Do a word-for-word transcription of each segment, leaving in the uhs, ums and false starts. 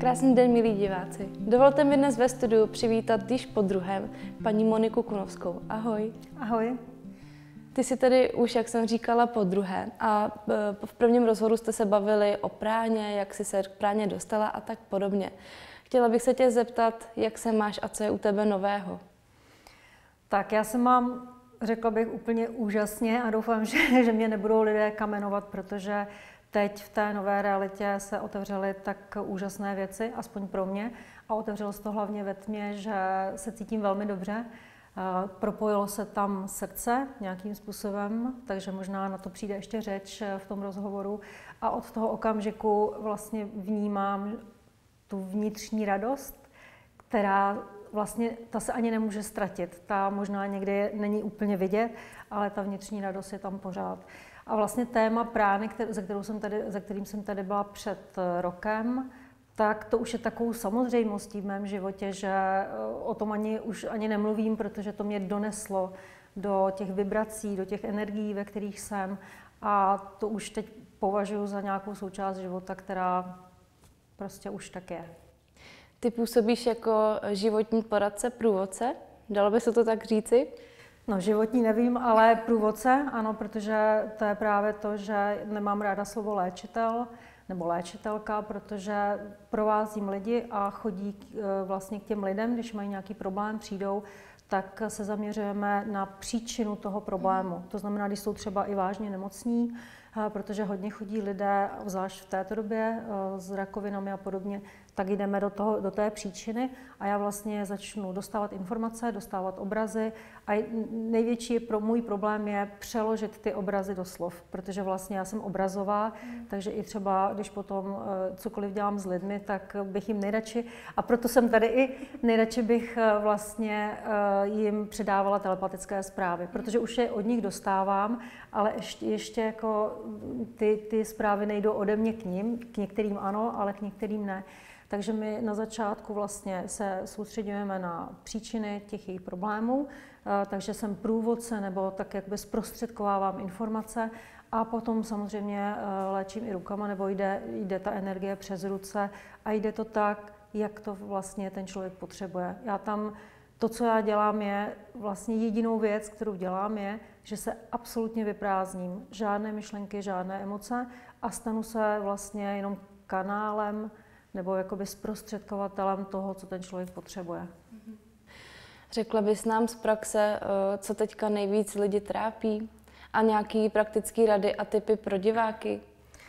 Krásný den, milí diváci. Dovolte mi dnes ve studiu přivítat již po druhém paní Moniku Kunovskou. Ahoj. Ahoj. Ty jsi tady už, jak jsem říkala, po druhé a v prvním rozhovoru jste se bavili o práně, jak jsi se k práně dostala a tak podobně. Chtěla bych se tě zeptat, jak se máš a co je u tebe nového? Tak já se mám, řekla bych, úplně úžasně a doufám, že, že mě nebudou lidé kamenovat, protože teď v té nové realitě se otevřely tak úžasné věci, aspoň pro mě, a otevřelo se to hlavně ve tmě, že se cítím velmi dobře. Propojilo se tam srdce nějakým způsobem, takže možná na to přijde ještě řeč v tom rozhovoru. A od toho okamžiku vlastně vnímám tu vnitřní radost, která vlastně, ta se ani nemůže ztratit. Ta možná někdy není úplně vidět, ale ta vnitřní radost je tam pořád. A vlastně téma prány, který, za, kterou jsem tady, za kterým jsem tady byla před rokem, tak to už je takovou samozřejmostí v mém životě, že o tom ani, už ani nemluvím, protože to mě doneslo do těch vibrací, do těch energií, ve kterých jsem. A to už teď považuji za nějakou součást života, která prostě už tak je. Ty působíš jako životní poradce, průvodce? Dalo by se to tak říci? No, životní nevím, ale průvodce, ano, protože to je právě to, že nemám ráda slovo léčitel nebo léčitelka, protože provázím lidi a chodí vlastně k těm lidem, když mají nějaký problém, přijdou, tak se zaměřujeme na příčinu toho problému. To znamená, když jsou třeba i vážně nemocní, protože hodně chodí lidé, zvlášť v této době, s rakovinami a podobně, tak jdeme do, toho, do té příčiny a já vlastně začnu dostávat informace, dostávat obrazy a největší pro můj problém je přeložit ty obrazy do slov, protože vlastně já jsem obrazová, mm. takže i třeba, když potom cokoliv dělám s lidmi, tak bych jim nejradši, a proto jsem tady i, nejradši bych vlastně jim předávala telepatické zprávy, protože už je od nich dostávám, ale ještě, ještě jako ty, ty zprávy nejdou ode mě k nim, k některým ano, ale k některým ne. Takže my na začátku vlastně se soustředujeme na příčiny těch jejich problémů, takže jsem průvodce nebo tak jakby zprostředkovávám informace a potom samozřejmě léčím i rukama nebo jde, jde ta energie přes ruce a jde to tak, jak to vlastně ten člověk potřebuje. Já tam, to, co já dělám, je vlastně jedinou věc, kterou dělám, je, že se absolutně vyprázdním. Žádné myšlenky, žádné emoce a stanu se vlastně jenom kanálem nebo jakoby zprostředkovatelem toho, co ten člověk potřebuje. Řekla bys nám z praxe, co teďka nejvíc lidi trápí a nějaký praktický rady a tipy pro diváky?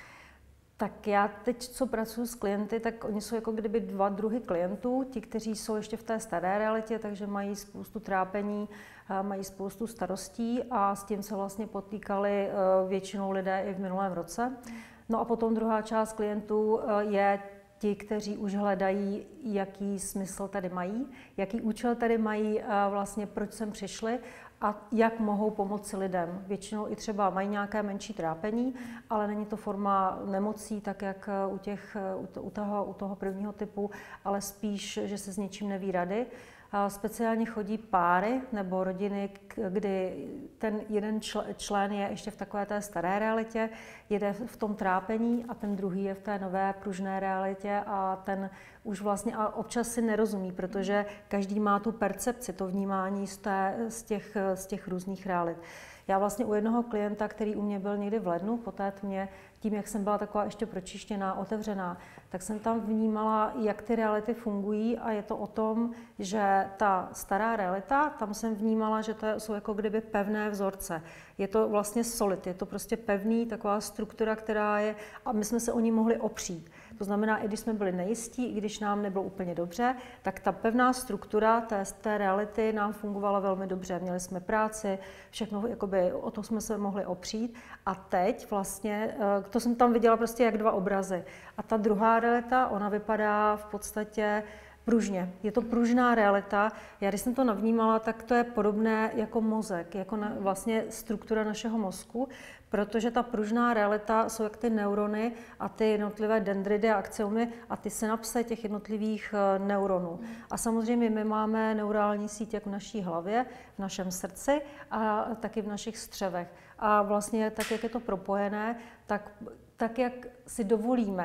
Tak já teď, co pracuji s klienty, tak oni jsou jako kdyby dva druhy klientů. Ti, kteří jsou ještě v té staré realitě, takže mají spoustu trápení, mají spoustu starostí a s tím se vlastně potýkali většinou lidé i v minulém roce. No a potom druhá část klientů je ti, kteří už hledají, jaký smysl tady mají, jaký účel tady mají, vlastně proč sem přišli a jak mohou pomoci lidem. Většinou i třeba mají nějaké menší trápení, ale není to forma nemocí, tak jak u, těch, u, toho, u toho prvního typu, ale spíš, že se s něčím neví rady. Speciálně chodí páry nebo rodiny, kdy ten jeden člen je ještě v takové té staré realitě, jede v tom trápení a ten druhý je v té nové pružné realitě a ten už vlastně a občas si nerozumí, protože každý má tu percepci, to vnímání z, té, z, těch, z těch různých realit. Já vlastně u jednoho klienta, který u mě byl někdy v lednu, po té tmě, tím, jak jsem byla taková ještě pročištěná, otevřená, tak jsem tam vnímala, jak ty reality fungují a je to o tom, že ta stará realita, tam jsem vnímala, že to jsou jako kdyby pevné vzorce. Je to vlastně solid, je to prostě pevný, taková struktura, která je, a my jsme se o ní mohli opřít. To znamená, i když jsme byli nejistí, i když nám nebylo úplně dobře, tak ta pevná struktura té, té reality nám fungovala velmi dobře. Měli jsme práci, všechno, jakoby, o to jsme se mohli opřít. A teď vlastně, to jsem tam viděla prostě jak dva obrazy. A ta druhá realita, ona vypadá v podstatě pružně. Je to pružná realita. Já když jsem to navnímala, tak to je podobné jako mozek, jako na, vlastně struktura našeho mozku, protože ta pružná realita jsou jak ty neurony a ty jednotlivé dendridy a axiomy a ty synapse těch jednotlivých neuronů. A samozřejmě my máme neurální síť jak v naší hlavě, v našem srdci a taky v našich střevech. A vlastně tak, jak je to propojené, tak, tak jak si dovolíme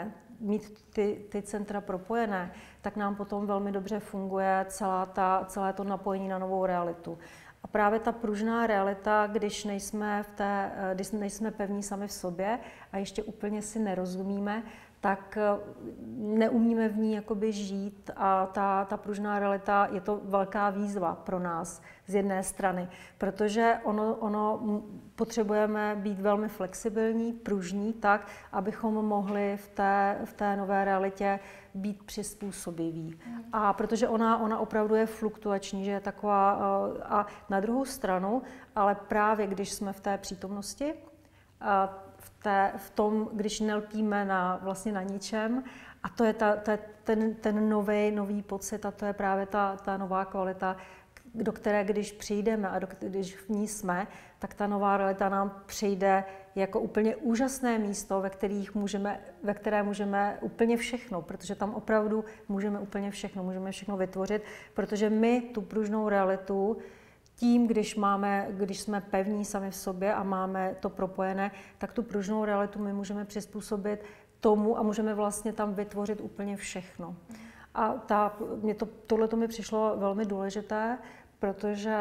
mít ty, ty centra propojené, tak nám potom velmi dobře funguje celá ta, celé to napojení na novou realitu. A právě ta pružná realita, když nejsme, v té, když nejsme pevní sami v sobě a ještě úplně si nerozumíme, tak neumíme v ní jakoby žít a ta, ta pružná realita je to velká výzva pro nás z jedné strany, protože ono, ono potřebujeme být velmi flexibilní, pružní, tak, abychom mohli v té, v té nové realitě být přizpůsobiví. A protože ona, ona opravdu je fluktuační, že je taková a na druhou stranu, ale právě když jsme v té přítomnosti, a v, té, v tom, když nelpíme na, vlastně na ničem, a to je, ta, to je ten, ten nový, nový pocit a to je právě ta, ta nová kvalita, do které když přijdeme a do, když v ní jsme, tak ta nová realita nám přijde jako úplně úžasné místo, ve, kterých můžeme, ve které můžeme úplně všechno, protože tam opravdu můžeme úplně všechno, můžeme všechno vytvořit, protože my tu pružnou realitu tím, když, máme, když jsme pevní sami v sobě a máme to propojené, tak tu pružnou realitu my můžeme přizpůsobit tomu a můžeme vlastně tam vytvořit úplně všechno. A ta, mě to, tohleto mi přišlo velmi důležité, protože,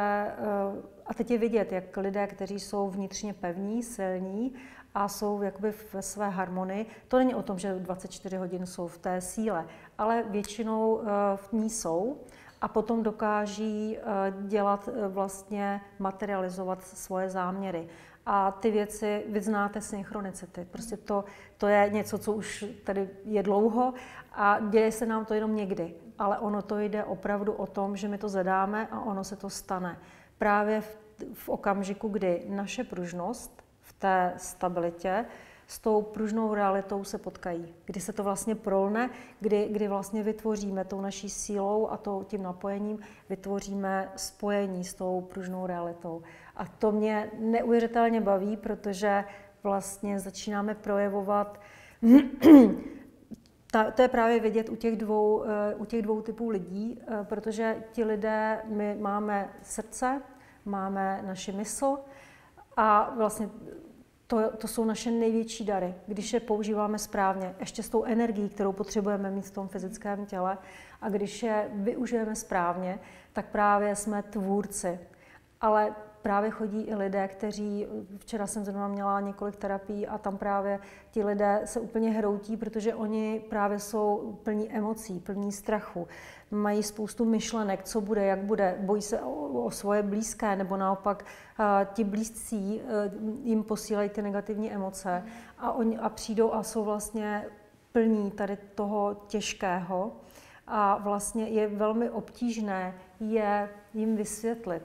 a teď je vidět, jak lidé, kteří jsou vnitřně pevní, silní a jsou jakoby ve své harmonii, to není o tom, že dvacet čtyři hodin jsou v té síle, ale většinou v ní jsou a potom dokáží dělat, vlastně materializovat svoje záměry. A ty věci, vy znáte synchronicity, prostě to, to je něco, co už tady je dlouho a děje se nám to jenom někdy. Ale ono to jde opravdu o tom, že my to zadáme a ono se to stane. Právě v, v okamžiku, kdy naše pružnost v té stabilitě s tou pružnou realitou se potkají. Kdy se to vlastně prolne, kdy, kdy vlastně vytvoříme tou naší sílou a to, tím napojením vytvoříme spojení s tou pružnou realitou. A to mě neuvěřitelně baví, protože vlastně začínáme projevovat Ta, to je právě vidět u těch, dvou, u těch dvou typů lidí, protože ti lidé, my máme srdce, máme naši mysl a vlastně to, to jsou naše největší dary, když je používáme správně, ještě s tou energií, kterou potřebujeme mít v tom fyzickém těle a když je využijeme správně, tak právě jsme tvůrci. Ale právě chodí i lidé, kteří, včera jsem zrovna měla několik terapií a tam právě ti lidé se úplně hroutí, protože oni právě jsou plní emocí, plní strachu. Mají spoustu myšlenek, co bude, jak bude, bojí se o, o svoje blízké, nebo naopak a, ti blízcí a, jim posílají ty negativní emoce a, oni, a přijdou a jsou vlastně plní tady toho těžkého a vlastně je velmi obtížné je jim vysvětlit,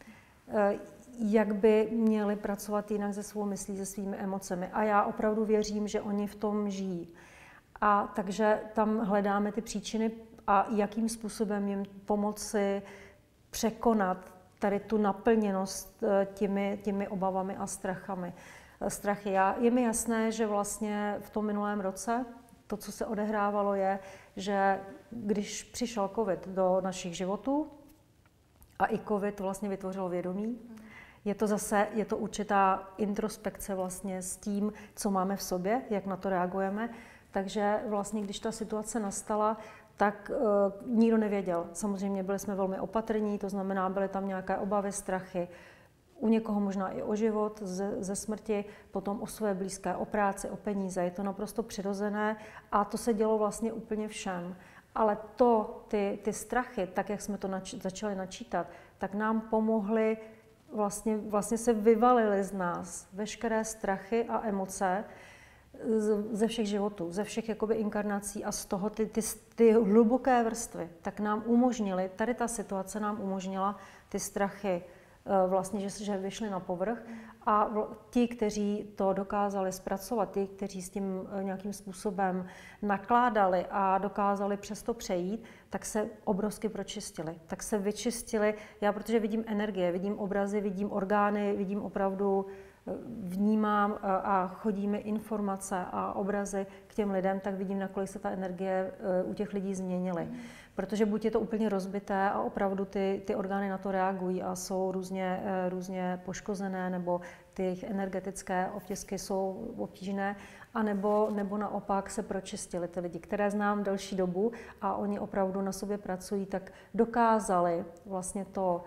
jak by měli pracovat jinak se svou myslí, se svými emocemi. A já opravdu věřím, že oni v tom žijí. A takže tam hledáme ty příčiny a jakým způsobem jim pomoci překonat tady tu naplněnost těmi, těmi obavami a strachami. Strachy. Já, je mi jasné, že vlastně v tom minulém roce to, co se odehrávalo, je, že když přišel covid do našich životů, a i covid vlastně vytvořil vědomí. Je to zase, je to určitá introspekce vlastně s tím, co máme v sobě, jak na to reagujeme. Takže vlastně, když ta situace nastala, tak uh, nikdo nevěděl. Samozřejmě byli jsme velmi opatrní, to znamená, byly tam nějaké obavy, strachy. U někoho možná i o život, ze, ze smrti, potom o své blízké, o práci, o peníze. Je to naprosto přirozené a to se dělo vlastně úplně všem. Ale to, ty, ty strachy, tak jak jsme to nač, začali načítat, tak nám pomohly, vlastně, vlastně se vyvalily z nás veškeré strachy a emoce z, ze všech životů, ze všech jakoby inkarnací a z toho ty, ty, ty hluboké vrstvy, tak nám umožnily, tady ta situace nám umožnila ty strachy vlastně, že, že vyšli na povrch a ti, kteří to dokázali zpracovat, ti, kteří s tím nějakým způsobem nakládali a dokázali přes to přejít, tak se obrovsky pročistili. Tak se vyčistili, já protože vidím energie, vidím obrazy, vidím orgány, vidím opravdu vnímám a chodí mi informace a obrazy k těm lidem, tak vidím, nakolik se ta energie u těch lidí změnily. Protože buď je to úplně rozbité a opravdu ty, ty orgány na to reagují a jsou různě, různě poškozené, nebo ty jejich energetické obtěsky jsou obtížné, anebo nebo naopak se pročistili ty lidi, které znám delší dobu a oni opravdu na sobě pracují, tak dokázali vlastně to,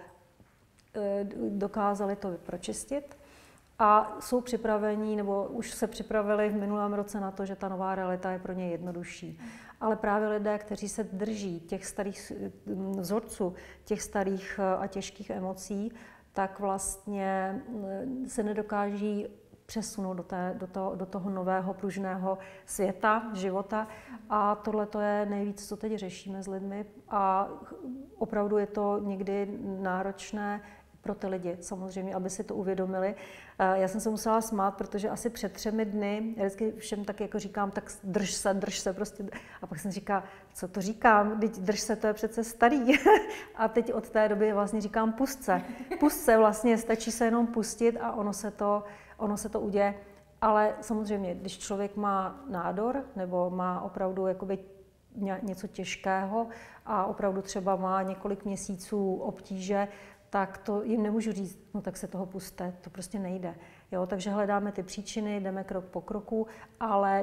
dokázali to pročistit a jsou připravení, nebo už se připravili v minulém roce na to, že ta nová realita je pro ně jednodušší. Ale právě lidé, kteří se drží těch starých vzorců, těch starých a těžkých emocí, tak vlastně se nedokáží přesunout do, té, do, toho, do toho nového pružného světa, života. A tohle to je nejvíc, co teď řešíme s lidmi. A opravdu je to někdy náročné pro ty lidi, samozřejmě, aby si to uvědomili. Já jsem se musela smát, protože asi před třemi dny, já vždycky všem tak jako říkám, tak drž se, drž se prostě. A pak jsem říkala, co to říkám, teď drž se, to je přece starý. A teď od té doby vlastně říkám, pust se. Pust se, vlastně stačí se jenom pustit a ono se to, ono se to uděje. Ale samozřejmě, když člověk má nádor nebo má opravdu jakoby něco těžkého a opravdu třeba má několik měsíců obtíže, tak to jim nemůžu říct, no tak se toho puste, to prostě nejde. Jo, takže hledáme ty příčiny, jdeme krok po kroku, ale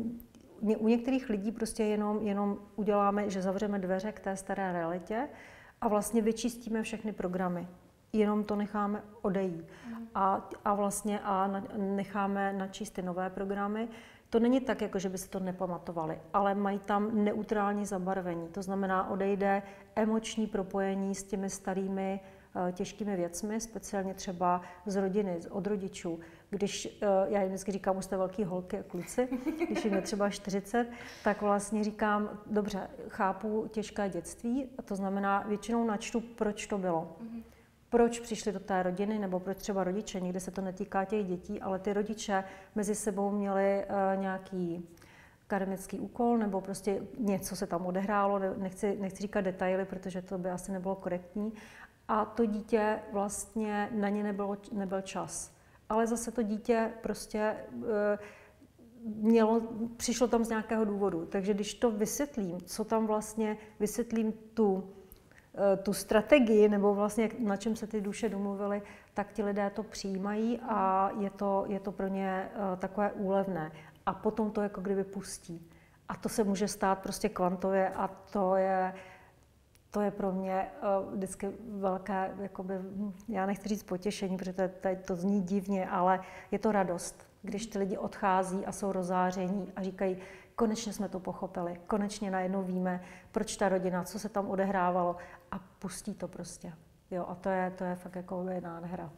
u některých lidí prostě jenom, jenom uděláme, že zavřeme dveře k té staré realitě a vlastně vyčistíme všechny programy. Jenom to necháme odejít. A, a vlastně a necháme načíst ty nové programy. To není tak, jako že by se to nepamatovali, ale mají tam neutrální zabarvení. To znamená, odejde emoční propojení s těmi starými těžkými věcmi, speciálně třeba z rodiny, od rodičů. Když, já jim vždycky říkám, už jste velký holky a kluci, když jim je třeba čtyřicet, tak vlastně říkám, dobře, chápu těžké dětství, a to znamená, většinou načtu, proč to bylo. Proč přišli do té rodiny, nebo proč třeba rodiče, někde se to netýká těch dětí, ale ty rodiče mezi sebou měli uh, nějaký karmický úkol, nebo prostě něco se tam odehrálo, nechci, nechci říkat detaily, protože to by asi nebylo korektní. A to dítě vlastně na ně nebylo, nebyl čas. Ale zase to dítě prostě e, mělo, přišlo tam z nějakého důvodu. Takže když to vysvětlím, co tam vlastně, vysvětlím tu, e, tu strategii, nebo vlastně na čem se ty duše domluvily, tak ti lidé to přijímají a je to, je to pro ně e, takové úlevné. A potom to jako kdyby pustí. A to se může stát prostě kvantově a to je... To je pro mě uh, vždycky velké, jakoby, já nechci říct potěšení, protože to, to, to zní divně, ale je to radost, když ty lidi odchází a jsou rozzáření a říkají, konečně jsme to pochopili, konečně najednou víme, proč ta rodina, co se tam odehrávalo a pustí to prostě. Jo, a to je, to je fakt jako nádhera.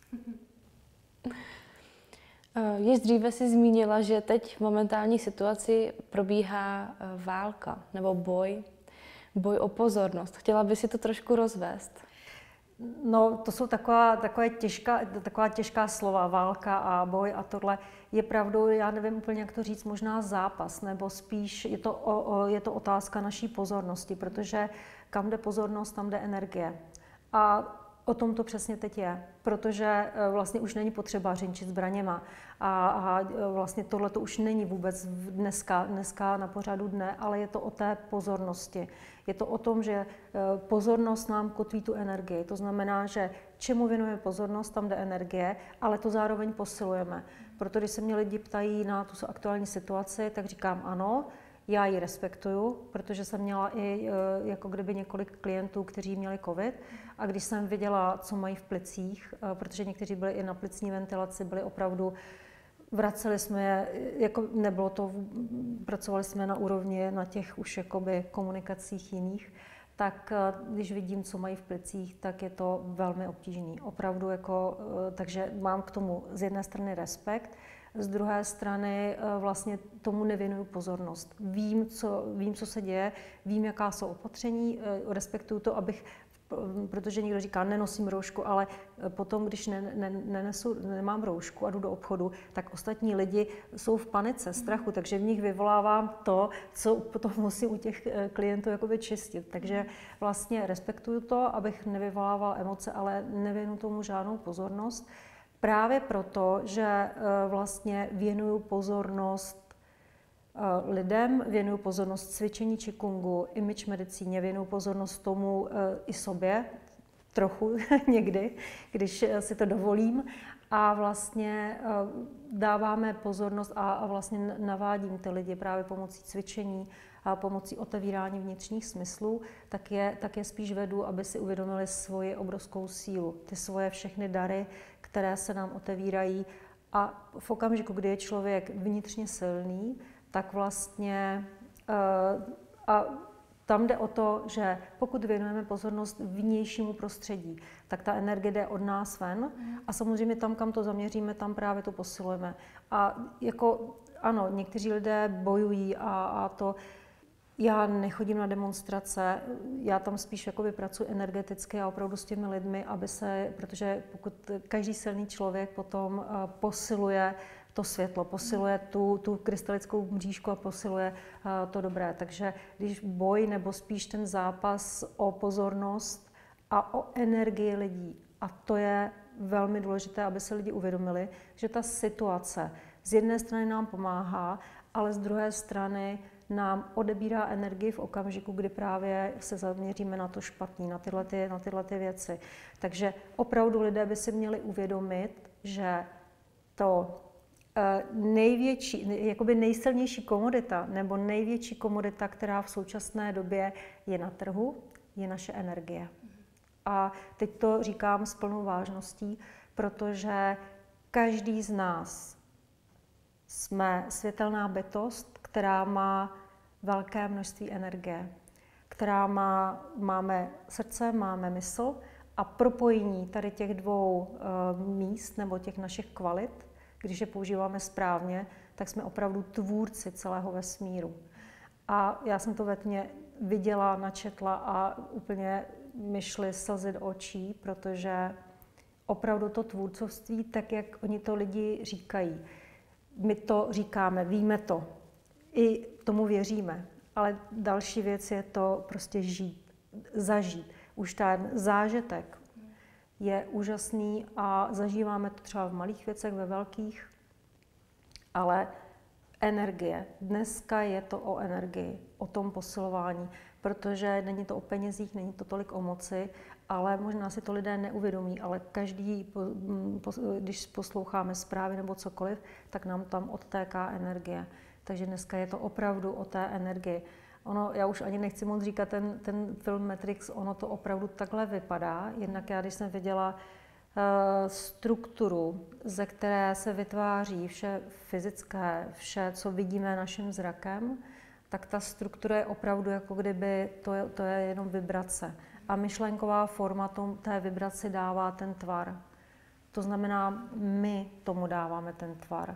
Již dříve si zmínila, že teď v momentální situaci probíhá válka nebo boj. Boj o pozornost. Chtěla by si to trošku rozvést? No, to jsou taková, taková, těžká, taková těžká slova, válka a boj a tohle. Je pravdou, já nevím úplně, jak to říct, možná zápas, nebo spíš je to, o, o, je to otázka naší pozornosti, protože kam jde pozornost, tam jde energie. A o tom to přesně teď je, protože vlastně už není potřeba řinčit zbraněma a, a vlastně tohle to už není vůbec dneska, dneska na pořadu dne, ale je to o té pozornosti. Je to o tom, že pozornost nám kotví tu energii. To znamená, že čemu věnujeme pozornost, tam jde energie, ale to zároveň posilujeme. Proto když se mě lidi ptají na tu aktuální situaci, tak říkám ano, já ji respektuju, protože jsem měla i jako kdyby několik klientů, kteří měli covid a když jsem viděla, co mají v plicích, protože někteří byli i na plicní ventilaci, byli opravdu, vraceli jsme je, jako nebylo to, pracovali jsme na úrovni na těch už jakoby komunikacích jiných, tak když vidím, co mají v plicích, tak je to velmi obtížný. Opravdu jako, takže mám k tomu z jedné strany respekt, z druhé strany vlastně tomu nevěnuju pozornost. Vím, co, vím, co se děje, vím, jaká jsou opatření, respektuju to, abych, protože někdo říká, nenosím roušku, ale potom, když ne, ne, nenesu, nemám roušku a jdu do obchodu, tak ostatní lidi jsou v panice, strachu, takže v nich vyvolávám to, co potom musím u těch klientů jakoby čistit. Takže vlastně respektuju to, abych nevyvolával emoce, ale nevěnuju tomu žádnou pozornost. Právě proto, že vlastně věnuju pozornost lidem, věnuju pozornost cvičení qigongu, image medicíně, věnuju pozornost tomu i sobě, trochu někdy, když si to dovolím. A vlastně dáváme pozornost a vlastně navádím ty lidi právě pomocí cvičení a pomocí otevírání vnitřních smyslů, tak je, tak je spíš vedu, aby si uvědomili svoji obrovskou sílu, ty svoje všechny dary, které se nám otevírají. A v okamžiku, kdy je člověk vnitřně silný, tak vlastně a tam jde o to, že pokud věnujeme pozornost vnějšímu prostředí, tak ta energie jde od nás ven a samozřejmě tam, kam to zaměříme, tam právě to posilujeme. A jako ano, někteří lidé bojují a, a to, já nechodím na demonstrace, já tam spíš jakoby pracuji energeticky a opravdu s těmi lidmi, aby se, protože pokud každý silný člověk potom posiluje to světlo, posiluje tu, tu krystalickou mřížku a posiluje uh, to dobré. Takže když boj nebo spíš ten zápas o pozornost a o energii lidí, a to je velmi důležité, aby se lidi uvědomili, že ta situace z jedné strany nám pomáhá, ale z druhé strany nám odebírá energii v okamžiku, kdy právě se zaměříme na to špatný, na tyhle, ty, na tyhle ty věci. Takže opravdu lidé by si měli uvědomit, že to největší, jakoby nejsilnější komodita nebo největší komodita, která v současné době je na trhu, je naše energie. A teď to říkám s plnou vážností, protože každý z nás jsme světelná bytost, která má velké množství energie, která má, máme srdce, máme mysl a propojení tady těch dvou uh, míst nebo těch našich kvalit, když je používáme správně, tak jsme opravdu tvůrci celého vesmíru. A já jsem to ve tmě viděla, načetla a úplně mi šly slzy do očí, protože opravdu to tvůrcovství, tak jak oni to lidi říkají, my to říkáme, víme to, i tomu věříme, ale další věc je to prostě žít, zažít. Už ten zážitek je úžasný a zažíváme to třeba v malých věcech, ve velkých, ale energie. Dneska je to o energii, o tom posilování, protože není to o penězích, není to tolik o moci, ale možná si to lidé neuvědomí, ale každý, když posloucháme zprávy nebo cokoliv, tak nám tam odtéká energie. Takže dneska je to opravdu o té energii. Ono, já už ani nechci moc říkat ten, ten film Matrix, ono to opravdu takhle vypadá. Jednak já, když jsem viděla uh, strukturu, ze které se vytváří vše fyzické, vše, co vidíme naším zrakem, tak ta struktura je opravdu jako kdyby, to je, to je jenom vibrace. A myšlenková forma tom, té vibraci dává ten tvar. To znamená, my tomu dáváme ten tvar.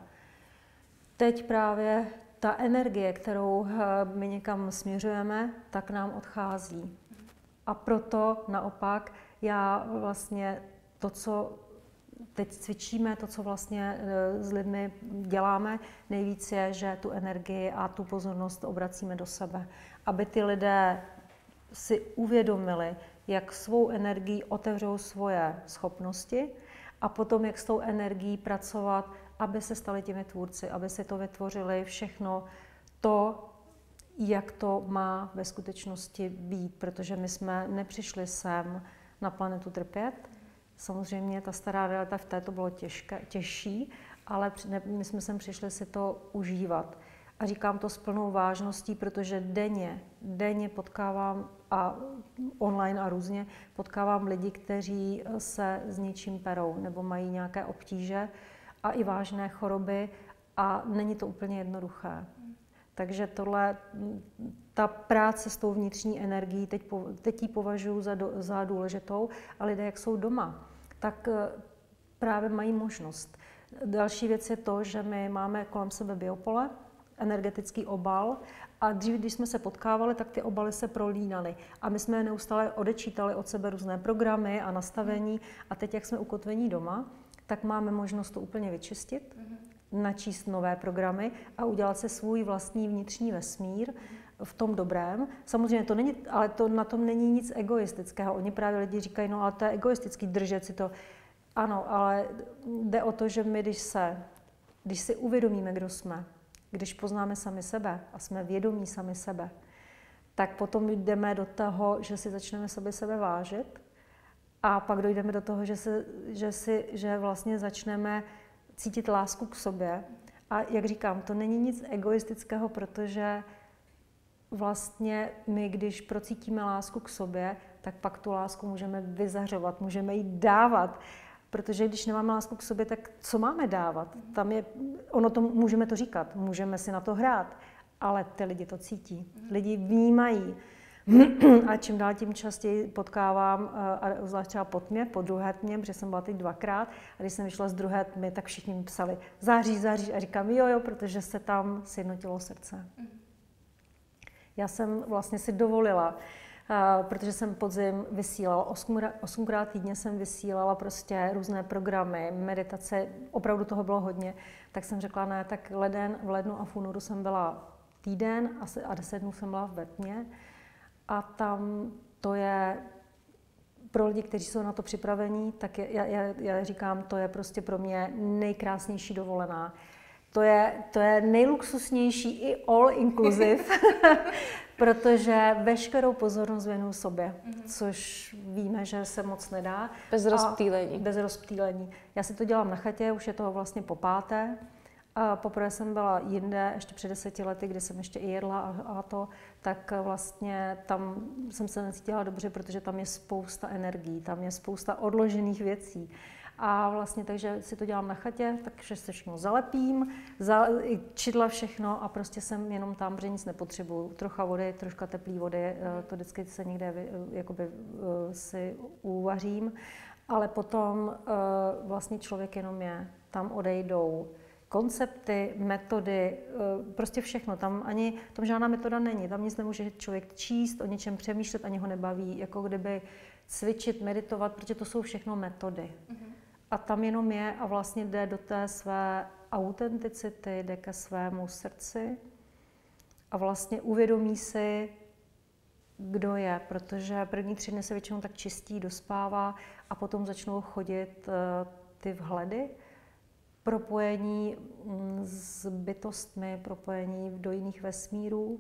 Teď právě ta energie, kterou my někam směřujeme, tak nám odchází. A proto naopak já vlastně to, co teď cvičíme, to, co vlastně s lidmi děláme, nejvíc je, že tu energii a tu pozornost obracíme do sebe. Aby ty lidé si uvědomili, jak svou energií otevřou svoje schopnosti a potom, jak s tou energií pracovat, aby se stali těmi tvůrci, aby si to vytvořili všechno to, jak to má ve skutečnosti být, protože my jsme nepřišli sem na planetu trpět. Samozřejmě ta stará realita v této bylo těžké, těžší, ale my jsme sem přišli si to užívat. A říkám to s plnou vážností, protože denně, denně potkávám a online a různě potkávám lidi, kteří se s něčím perou nebo mají nějaké obtíže a i vážné choroby a není to úplně jednoduché. Takže tohle, ta práce s tou vnitřní energií, teď, teď ji považuji za, do, za důležitou a lidé, jak jsou doma, tak právě mají možnost. Další věc je to, že my máme kolem sebe biopole, energetický obal a dřív, když jsme se potkávali, tak ty obaly se prolínaly a my jsme neustále odečítali od sebe různé programy a nastavení a teď, jak jsme ukotvení doma, tak máme možnost to úplně vyčistit, mm-hmm. načíst nové programy a udělat si svůj vlastní vnitřní vesmír v tom dobrém. Samozřejmě to není, ale to, na tom není nic egoistického. Oni právě lidi říkají, no ale to je egoistický držet si to. Ano, ale jde o to, že my, když se, když si uvědomíme, kdo jsme, když poznáme sami sebe a jsme vědomí sami sebe, tak potom jdeme do toho, že si začneme sebe sebe vážit a pak dojdeme do toho, že, se, že, si, že vlastně začneme cítit lásku k sobě. A jak říkám, to není nic egoistického, protože vlastně my, když procítíme lásku k sobě, tak pak tu lásku můžeme vyzařovat, můžeme ji dávat. Protože když nemáme lásku k sobě, tak co máme dávat? Tam je, ono to, můžeme to říkat, můžeme si na to hrát, ale ty lidi to cítí, lidi vnímají. A čím dál tím častěji potkávám, a zvlášť třeba po tmě, po druhé tmě, protože jsem byla teď dvakrát, a když jsem vyšla z druhé tmy, tak všichni mi psali září, září a říkám jo, jo, protože se tam sjednotilo srdce. Já jsem vlastně si dovolila, Uh, protože jsem podzim vysílala, osmkrát týdně jsem vysílala prostě různé programy, meditace, opravdu toho bylo hodně, tak jsem řekla, ne, tak leden, v lednu a v únoru jsem byla týden a deset dnů jsem byla v Betmě a tam to je pro lidi, kteří jsou na to připravení, tak je, já, já, já říkám, to je prostě pro mě nejkrásnější dovolená. To je, to je nejluxusnější i all inclusive, protože veškerou pozornost věnuju sobě, mm-hmm. což víme, že se moc nedá. Bez rozptýlení. Bez rozptýlení. Já si to dělám na chatě, už je toho vlastně po páté. A poprvé jsem byla jinde, ještě před deseti lety, kdy jsem ještě i jedla a, a to, tak vlastně tam jsem se necítila dobře, protože tam je spousta energií, tam je spousta odložených věcí. A vlastně takže si to dělám na chatě, takže se všechno zalepím, za, čidla všechno a prostě jsem jenom tam, protože nic nepotřebuju. Trocha vody, troška teplý vody, to vždycky se někde jakoby, si uvařím, ale potom vlastně člověk jenom je, tam odejdou koncepty, metody, prostě všechno. Tam ani, tam žádná metoda není, tam nic nemůže člověk číst, o něčem přemýšlet, ani ho nebaví, jako kdyby cvičit, meditovat, protože to jsou všechno metody. Mm-hmm. A tam jenom je a vlastně jde do té své autenticity, jde ke svému srdci a vlastně uvědomí si, kdo je, protože první tři dny se většinou tak čistí, dospává a potom začnou chodit ty vhledy, propojení s bytostmi, propojení do jiných vesmírů.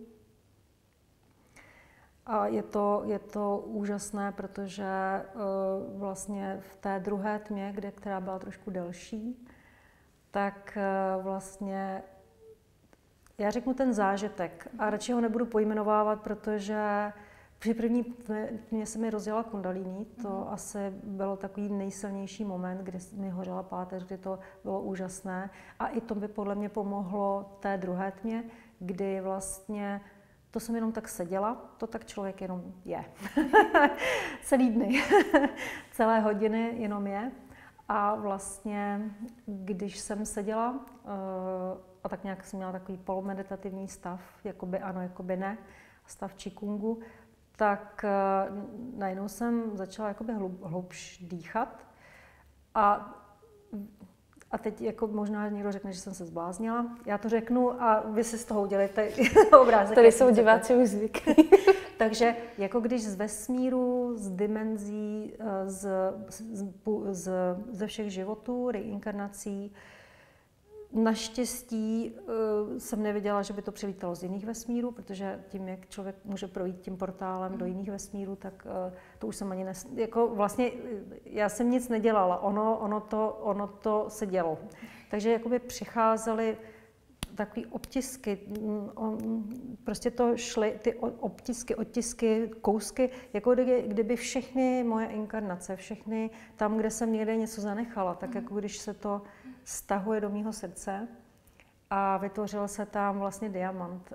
A je to, je to úžasné, protože uh, vlastně v té druhé tmě, kde, která byla trošku delší, tak uh, vlastně já řeknu ten zážitek a radši ho nebudu pojmenovávat, protože při první tmě se mi rozjela kundalíní, to mm. asi byl takový nejsilnější moment, kdy mi hořela páteř, kdy to bylo úžasné a i to by podle mě pomohlo té druhé tmě, kdy vlastně to jsem jenom tak seděla, to tak člověk jenom je. Celý dny, celé hodiny jenom je. A vlastně, když jsem seděla, uh, a tak nějak jsem měla takový polomeditativní stav, jakoby ano, jakoby ne, stav čikungu, tak uh, najednou jsem začala jakoby hlub, hlubš dýchat. A A teď jako možná někdo řekne, že jsem se zbláznila. Já to řeknu a vy si z toho udělejte obrázek. Tady jsou diváci už zvyklí. Takže jako když z vesmíru, z dimenzí, z, z, z, ze všech životů, reinkarnací, naštěstí uh, jsem nevěděla, že by to přilítalo z jiných vesmírů, protože tím, jak člověk může projít tím portálem mm. do jiných vesmírů, tak uh, to už jsem ani nes... Jako vlastně já jsem nic nedělala, ono, ono, to, ono to se dělo. Takže jakoby přicházely takový obtisky, prostě to šly ty obtisky, odtisky, kousky, jako kdyby všechny moje inkarnace, všechny tam, kde jsem někde něco zanechala, tak jako když se to stahuje do mého srdce a vytvořil se tam vlastně diamant.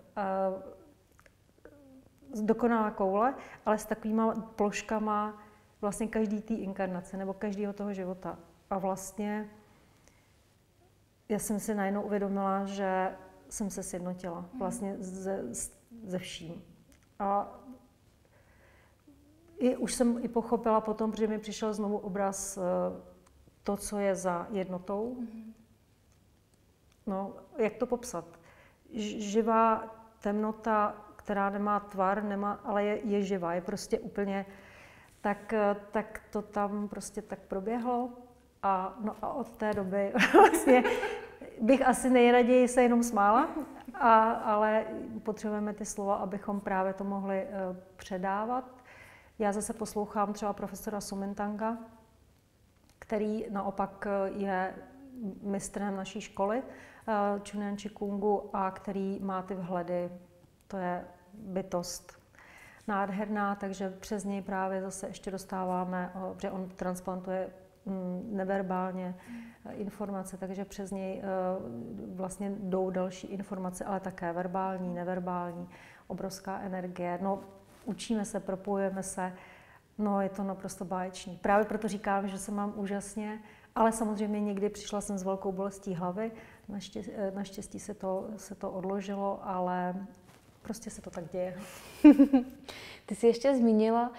Dokonalá koule, ale s takovýma ploškama vlastně každý té inkarnace nebo každého toho života. A vlastně já jsem si najednou uvědomila, že jsem se sjednotila vlastně ze, ze vším. A i, už jsem i pochopila potom, protože mi přišel znovu obraz to, co je za jednotou. No, jak to popsat? Živá temnota, která nemá tvar, nemá, ale je, je živá, je prostě úplně, tak, tak to tam prostě tak proběhlo. A, no a od té doby vlastně bych asi nejraději se jenom smála, a, ale potřebujeme ty slova, abychom právě to mohli uh, předávat. Já zase poslouchám třeba profesora Sumintanga, který naopak je mistrem naší školy uh, Chunen Chikungu a který má ty vhledy, to je bytost nádherná, takže přes něj právě zase ještě dostáváme, uh, protože on transplantuje um, neverbálně uh, informace, takže přes něj uh, vlastně jdou další informace, ale také verbální, neverbální, obrovská energie. No, učíme se, propojujeme se, no je to naprosto báječný. Právě proto říkám, že se mám úžasně, ale samozřejmě někdy přišla jsem s velkou bolestí hlavy, naštěstí, naštěstí se, to, se to odložilo, ale prostě se to tak děje. Ty jsi ještě zmínila,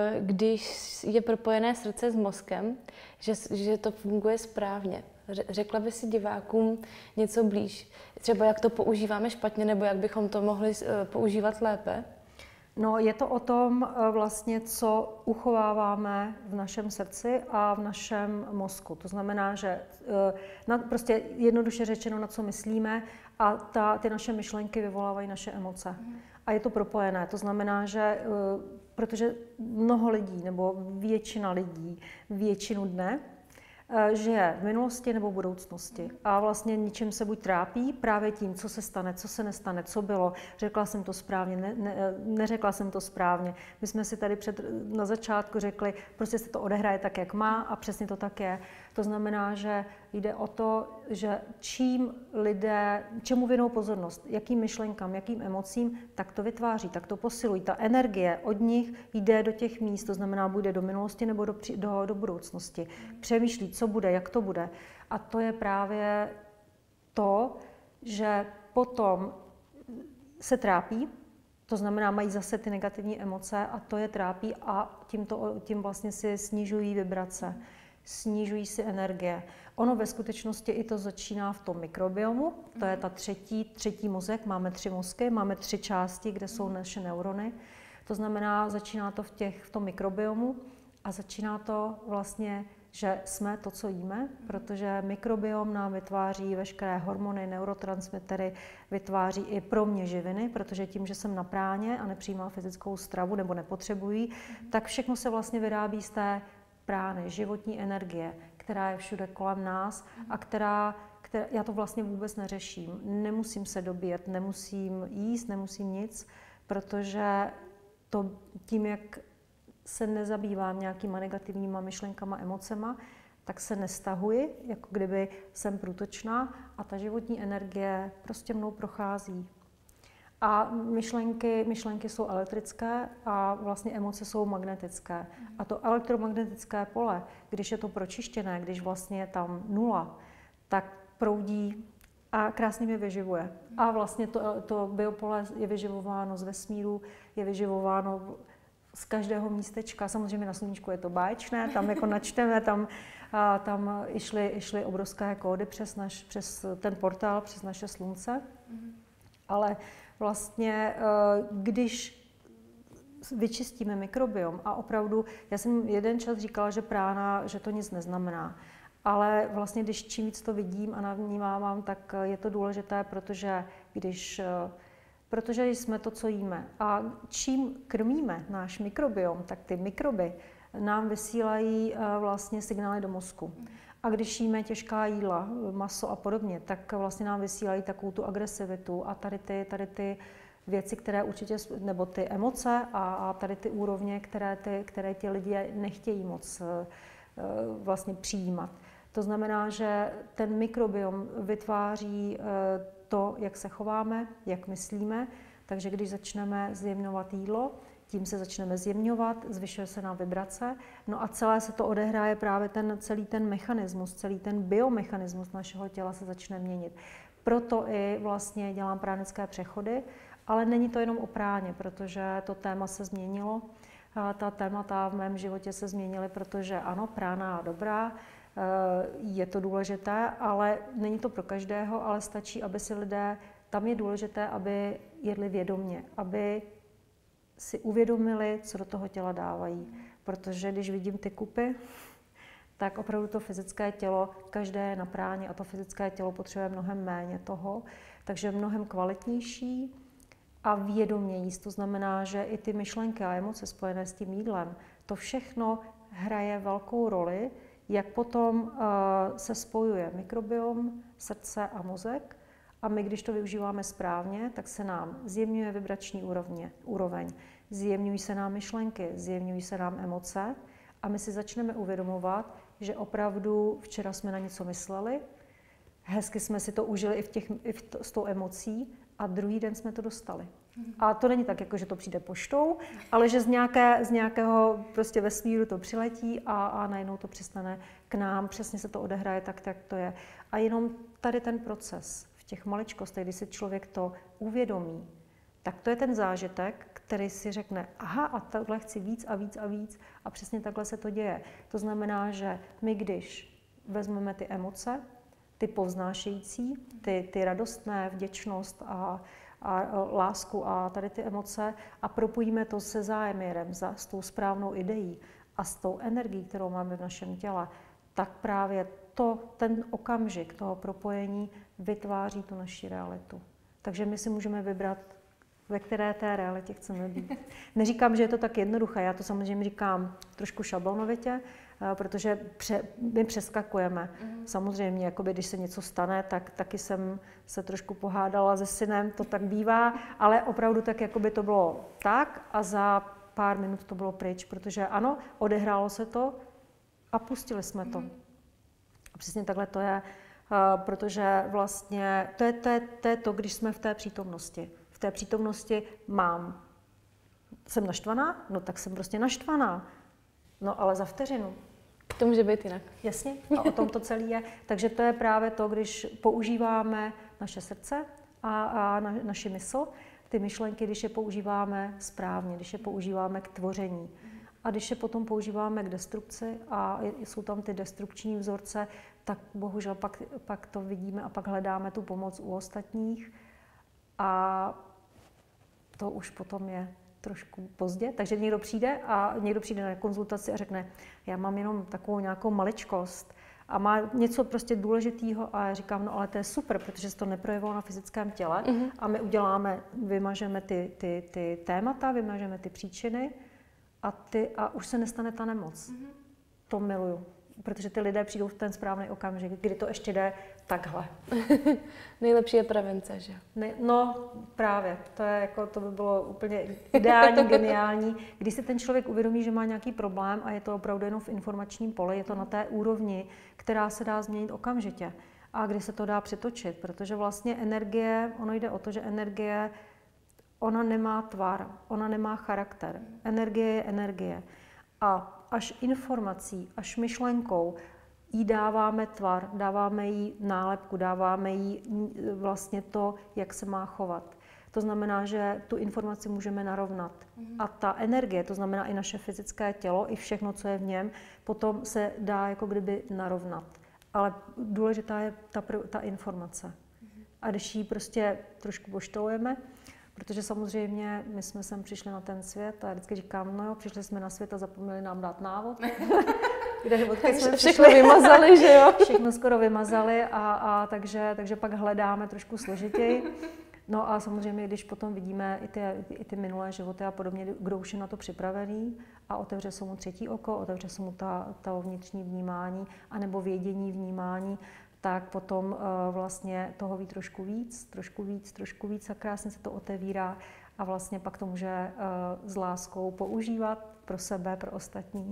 když je propojené srdce s mozkem, že, že to funguje správně. Řekla by si divákům něco blíž? Třeba jak to používáme špatně, nebo jak bychom to mohli používat lépe? No, je to o tom vlastně, co uchováváme v našem srdci a v našem mozku. To znamená, že na, prostě jednoduše řečeno, na co myslíme, a ta, ty naše myšlenky vyvolávají naše emoce. Mm. A je to propojené. To znamená, že protože mnoho lidí, nebo většina lidí, většinu dne, žije v minulosti nebo v budoucnosti a vlastně ničím se buď trápí právě tím, co se stane, co se nestane, co bylo, řekla jsem to správně, ne, ne, neřekla jsem to správně. My jsme si tady před, na začátku řekli, prostě se to odehraje tak, jak má a přesně to tak je. To znamená, že jde o to, že čím lidé, čemu věnou pozornost, jakým myšlenkám, jakým emocím, tak to vytváří, tak to posilují. Ta energie od nich jde do těch míst, to znamená, bude do minulosti nebo do, do, do budoucnosti. Přemýšlí, co bude, jak to bude. A to je právě to, že potom se trápí, to znamená, mají zase ty negativní emoce a to je trápí a tím, to, tím vlastně si snižují vibrace, snižují si energie. Ono ve skutečnosti i to začíná v tom mikrobiomu, to je ta třetí, třetí mozek, máme tři mozky, máme tři části, kde jsou naše neurony. To znamená, začíná to v, těch, v tom mikrobiomu a začíná to vlastně, že jsme to, co jíme, protože mikrobiom nám vytváří veškeré hormony, neurotransmitery, vytváří i pro mě živiny, protože tím, že jsem na práně a nepřijímám fyzickou stravu nebo nepotřebuji, tak všechno se vlastně vyrábí z té prány, životní energie, která je všude kolem nás a která, která, já to vlastně vůbec neřeším. Nemusím se dobíjet, nemusím jíst, nemusím nic, protože to tím, jak se nezabývám nějakýma negativníma myšlenkama, emocema, tak se nestahuji, jako kdyby jsem průtočná a ta životní energie prostě mnou prochází. A myšlenky, myšlenky jsou elektrické a vlastně emoce jsou magnetické. A to elektromagnetické pole, když je to pročištěné, když vlastně je tam nula, tak proudí a krásně mě vyživuje. A vlastně to, to biopole je vyživováno z vesmíru, je vyživováno z každého místečka. Samozřejmě na sluníčku je to báječné, tam jako načteme, tam, a, tam išly, išly obrovské kódy přes, naš, přes ten portál, přes naše slunce. Mm. Ale vlastně, když vyčistíme mikrobiom a opravdu, já jsem jeden čas říkala, že prána, že to nic neznamená, ale vlastně, když čím víc to vidím a navnímávám, tak je to důležité, protože když protože jsme to, co jíme. A čím krmíme náš mikrobiom, tak ty mikroby nám vysílají vlastně signály do mozku. A když jíme těžká jídla, maso a podobně, tak vlastně nám vysílají takovou tu agresivitu a tady ty, tady ty věci, které určitě, nebo ty emoce a, a tady ty úrovně, které, ty, které ti lidi nechtějí moc vlastně přijímat. To znamená, že ten mikrobiom vytváří to, jak se chováme, jak myslíme, takže když začneme zjemňovat jídlo, tím se začneme zjemňovat, zvyšuje se nám vibrace, no a celé se to odehraje právě ten celý ten mechanismus, celý ten biomechanismus našeho těla se začne měnit. Proto i vlastně dělám pránické přechody, ale není to jenom o práně, protože to téma se změnilo. Ta témata v mém životě se změnily, protože ano, prána dobrá, je to důležité, ale není to pro každého, ale stačí, aby si lidé, tam je důležité, aby jedli vědomě, aby si uvědomili, co do toho těla dávají. Protože když vidím ty kupy, tak opravdu to fyzické tělo, každé je na práně a to fyzické tělo potřebuje mnohem méně toho, takže mnohem kvalitnější a vědomě jíst. To znamená, že i ty myšlenky a emoce spojené s tím jídlem, to všechno hraje velkou roli, jak potom uh, se spojuje mikrobiom, srdce a mozek. A my, když to využíváme správně, tak se nám zjemňuje vibrační úrovně, úroveň, zjemňují se nám myšlenky, zjemňují se nám emoce a my si začneme uvědomovat, že opravdu včera jsme na něco mysleli, hezky jsme si to užili i, v těch, i v to, s tou emocí a druhý den jsme to dostali. A to není tak, jako že to přijde poštou, ale že z, nějaké, z nějakého prostě vesmíru to přiletí a, a najednou to přistane k nám, přesně se to odehraje tak, tak to je. A jenom tady ten proces v těch maličkostech, kdy si člověk to uvědomí, tak to je ten zážitek, který si řekne, aha, a takhle chci víc a víc a víc a přesně takhle se to děje. To znamená, že my, když vezmeme ty emoce, ty povznášející, ty, ty radostné, vděčnost a, a lásku a tady ty emoce a propojíme to se zájemem, s tou správnou ideí a s tou energií, kterou máme v našem těle, tak právě to, ten okamžik toho propojení vytváří tu naši realitu. Takže my si můžeme vybrat, ve které té realitě chceme být. Neříkám, že je to tak jednoduché, já to samozřejmě říkám trošku šablonovitě, protože pře, my přeskakujeme. Mm. Samozřejmě, jakoby, když se něco stane, tak taky jsem se trošku pohádala se synem, to tak bývá, ale opravdu tak, jakoby to bylo tak a za pár minut to bylo pryč, protože ano, odehrálo se to a pustili jsme to. Mm. A přesně takhle to je, protože vlastně to je, to, je, to je to, když jsme v té přítomnosti. V té přítomnosti mám, jsem naštvaná, no tak jsem prostě naštvaná, no ale za vteřinu. To může být jinak. Jasně, a o tom to celé je. Takže to je právě to, když používáme naše srdce a, a na, naši mysl, ty myšlenky, když je používáme správně, když je používáme k tvoření. A když je potom používáme k destrukci a jsou tam ty destrukční vzorce, tak bohužel pak, pak to vidíme a pak hledáme tu pomoc u ostatních. A to už potom je trošku pozdě, takže někdo přijde a někdo přijde na konzultaci a řekne, já mám jenom takovou nějakou maličkost a má něco prostě důležitého a já říkám, no ale to je super, protože se to neprojevilo na fyzickém těle mm-hmm. a my uděláme, vymažeme ty, ty, ty témata, vymažeme ty příčiny a, ty, a už se nestane ta nemoc. Mm-hmm. To miluju. Protože ty lidé přijdou v ten správný okamžik, kdy to ještě jde takhle. Nejlepší je prevence, že? Ne, no právě, to, je jako, to by bylo úplně ideální, geniální. Když si ten člověk uvědomí, že má nějaký problém a je to opravdu jenom v informačním poli, je to na té úrovni, která se dá změnit okamžitě a kdy se to dá přetočit, protože vlastně energie, ono jde o to, že energie, ona nemá tvar, ona nemá charakter. Energie je energie. A až informací, až myšlenkou jí dáváme tvar, dáváme jí nálepku, dáváme jí vlastně to, jak se má chovat. To znamená, že tu informaci můžeme narovnat. Mm-hmm. A ta energie, to znamená i naše fyzické tělo, i všechno, co je v něm, potom se dá jako kdyby narovnat. Ale důležitá je ta, ta informace. Mm-hmm. A když ji prostě trošku poštolujeme, protože samozřejmě my jsme sem přišli na ten svět a já vždycky říkám, no jo, přišli jsme na svět a zapomněli nám dát návod. Kde jsme všechno přišli, vymazali, že jo? Všechno skoro vymazali a, a takže, takže pak hledáme trošku složitěji. No a samozřejmě, když potom vidíme i ty, i ty minulé životy a podobně, kdo už je na to připravený a otevře se mu třetí oko, otevře se mu ta, ta vnitřní vnímání anebo vědění vnímání, tak potom uh, vlastně toho ví trošku víc, trošku víc, trošku víc a krásně se to otevírá a vlastně pak to může uh, s láskou používat pro sebe, pro ostatní.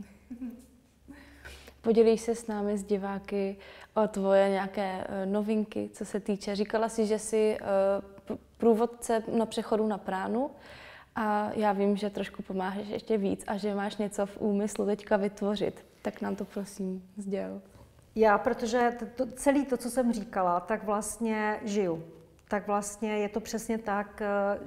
Podělíš se s námi, s diváky, o tvoje nějaké uh, novinky, co se týče. Říkala jsi, že jsi uh, průvodce na přechodu na pránu a já vím, že trošku pomáháš ještě víc a že máš něco v úmyslu teďka vytvořit. Tak nám to prosím sděl. Já, protože to, to, celé to, co jsem říkala, tak vlastně žiju. Tak vlastně je to přesně tak,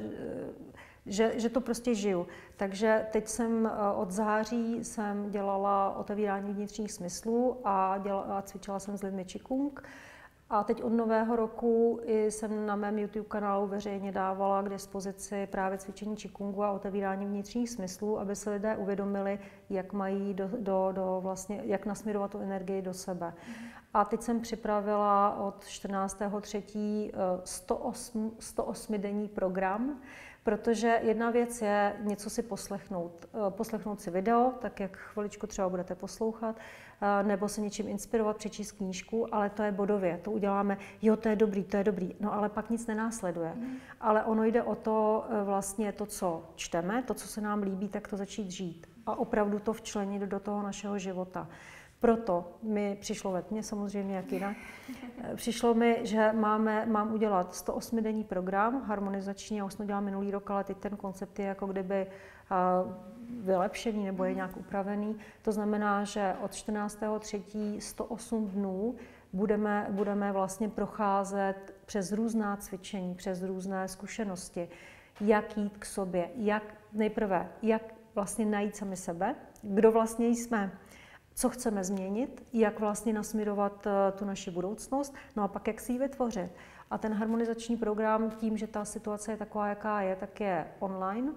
že, že to prostě žiju. Takže teď jsem od září jsem dělala otevírání vnitřních smyslů a, dělala, a cvičila jsem s lidmi Qigong. A teď od nového roku jsem na mém YouTube kanálu veřejně dávala k dispozici právě cvičení qigongu a otevírání vnitřních smyslů, aby se lidé uvědomili, jak mají do, do, do vlastně, jak nasměrovat tu energii do sebe. A teď jsem připravila od čtrnáctého třetího sto osm denní program, protože jedna věc je něco si poslechnout. Poslechnout si video, tak jak chviličku třeba budete poslouchat, nebo se něčím inspirovat, přečíst knížku, ale to je bodově. To uděláme, jo, to je dobrý, to je dobrý, no ale pak nic nenásleduje. Mm. Ale ono jde o to vlastně to, co čteme, to, co se nám líbí, tak to začít žít a opravdu to včlenit do toho našeho života. Proto mi přišlo ve tmě, samozřejmě jak jinak, přišlo mi, že máme, mám udělat sto osm denní program harmonizační, já už jsem to dělala minulý rok, ale teď ten koncept je jako kdyby vylepšený nebo je nějak upravený. To znamená, že od čtrnáctého třetího sto osm dnů budeme, budeme vlastně procházet přes různá cvičení, přes různé zkušenosti, jak jít k sobě, jak nejprve, jak vlastně najít sami sebe, kdo vlastně jsme, co chceme změnit, jak vlastně nasměrovat tu naši budoucnost, no a pak jak si ji vytvořit. A ten harmonizační program tím, že ta situace je taková, jaká je, tak je online.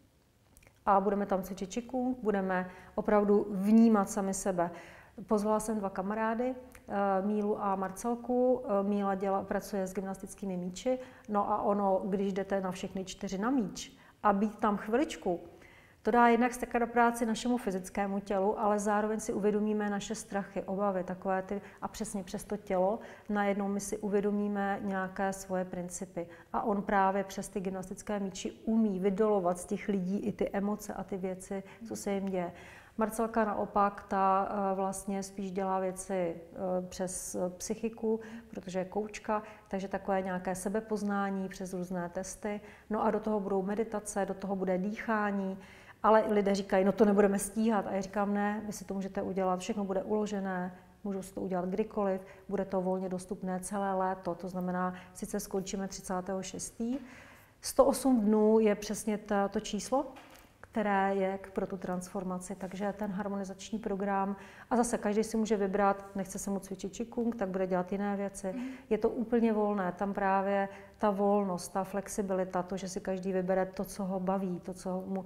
A budeme tam cvičit qigong, budeme opravdu vnímat sami sebe. Pozvala jsem dva kamarády, Mílu a Marcelku. Míla děla, pracuje s gymnastickými míči, no a ono, když jdete na všechny čtyři na míč a být tam chviličku, to dá jednak stekat do práci našemu fyzickému tělu, ale zároveň si uvědomíme naše strachy, obavy, takové ty, a přesně přes to tělo najednou my si uvědomíme nějaké svoje principy. A on právě přes ty gymnastické míči umí vydolovat z těch lidí i ty emoce a ty věci, co se jim děje. Marcelka naopak, ta vlastně spíš dělá věci přes psychiku, protože je koučka, takže takové nějaké sebepoznání přes různé testy. No a do toho budou meditace, do toho bude dýchání. Ale lidé říkají, no to nebudeme stíhat. A já říkám, ne, vy si to můžete udělat, všechno bude uložené, můžu si to udělat kdykoliv, bude to volně dostupné celé léto, to znamená, sice skončíme třicátého šestého sto osm dnů je přesně to, to číslo, které je pro tu transformaci, takže ten harmonizační program, a zase každý si může vybrat, nechce se mu cvičit qigong, tak bude dělat jiné věci. Je to úplně volné, tam právě ta volnost, ta flexibilita, to, že si každý vybere to, co ho baví, to, co mu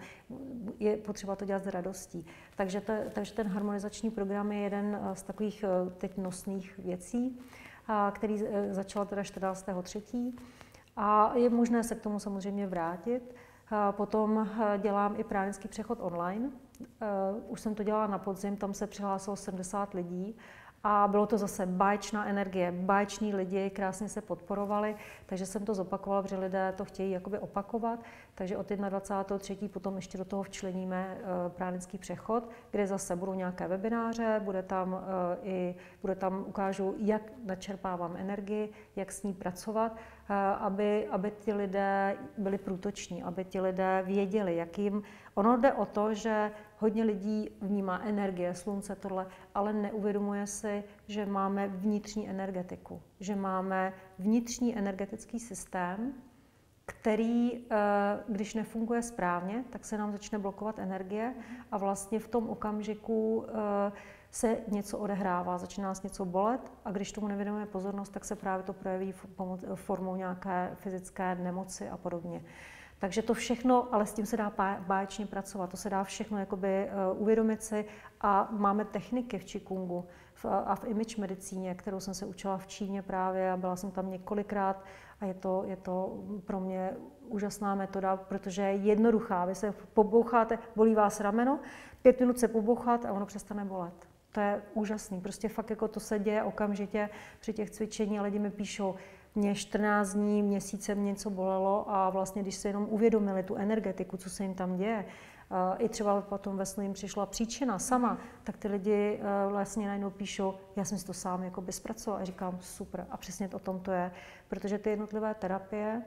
je potřeba to dělat s radostí. Takže, to, takže ten harmonizační program je jeden z takových teď nosných věcí, který začal teda čtrnáctého třetího a je možné se k tomu samozřejmě vrátit. Potom dělám i pránický přechod online. Už jsem to dělala na podzim, tam se přihlásilo sedmdesát lidí a bylo to zase báječná energie, báječní lidi, krásně se podporovali, takže jsem to zopakovala, protože lidé to chtějí jakoby opakovat. Takže od dvacátého třetího potom ještě do toho včleníme pránický přechod, kde zase budou nějaké webináře, bude tam i, bude tam ukážu, jak načerpávám energii, jak s ní pracovat, aby, aby ti lidé byli průtoční, aby ti lidé věděli, jak jim... Ono jde o to, že hodně lidí vnímá energie, slunce, tohle, ale neuvědomuje si, že máme vnitřní energetiku, že máme vnitřní energetický systém, který, když nefunguje správně, tak se nám začne blokovat energie a vlastně v tom okamžiku se něco odehrává, začíná nás něco bolet a když tomu nevěnujeme pozornost, tak se právě to projeví formou nějaké fyzické nemoci a podobně. Takže to všechno, ale s tím se dá báječně pracovat, to se dá všechno jakoby uvědomit si a máme techniky v qigongu a v image medicíně, kterou jsem se učila v Číně právě a byla jsem tam několikrát a je to, je to pro mě úžasná metoda, protože je jednoduchá. Vy se poboucháte, bolí vás rameno, pět minut se pobouchat a ono přestane bolet. To je úžasný, prostě fakt jako to se děje okamžitě při těch cvičení a lidi mi píšou, mě čtrnáct dní, měsíce mě něco bolelo a vlastně, když se jenom uvědomili tu energetiku, co se jim tam děje, i třeba potom ve snu jim přišla příčina sama, tak ty lidi vlastně najednou píšou, já jsem si to sám jako by zpracoval a říkám super a přesně o tom to je, protože ty jednotlivé terapie,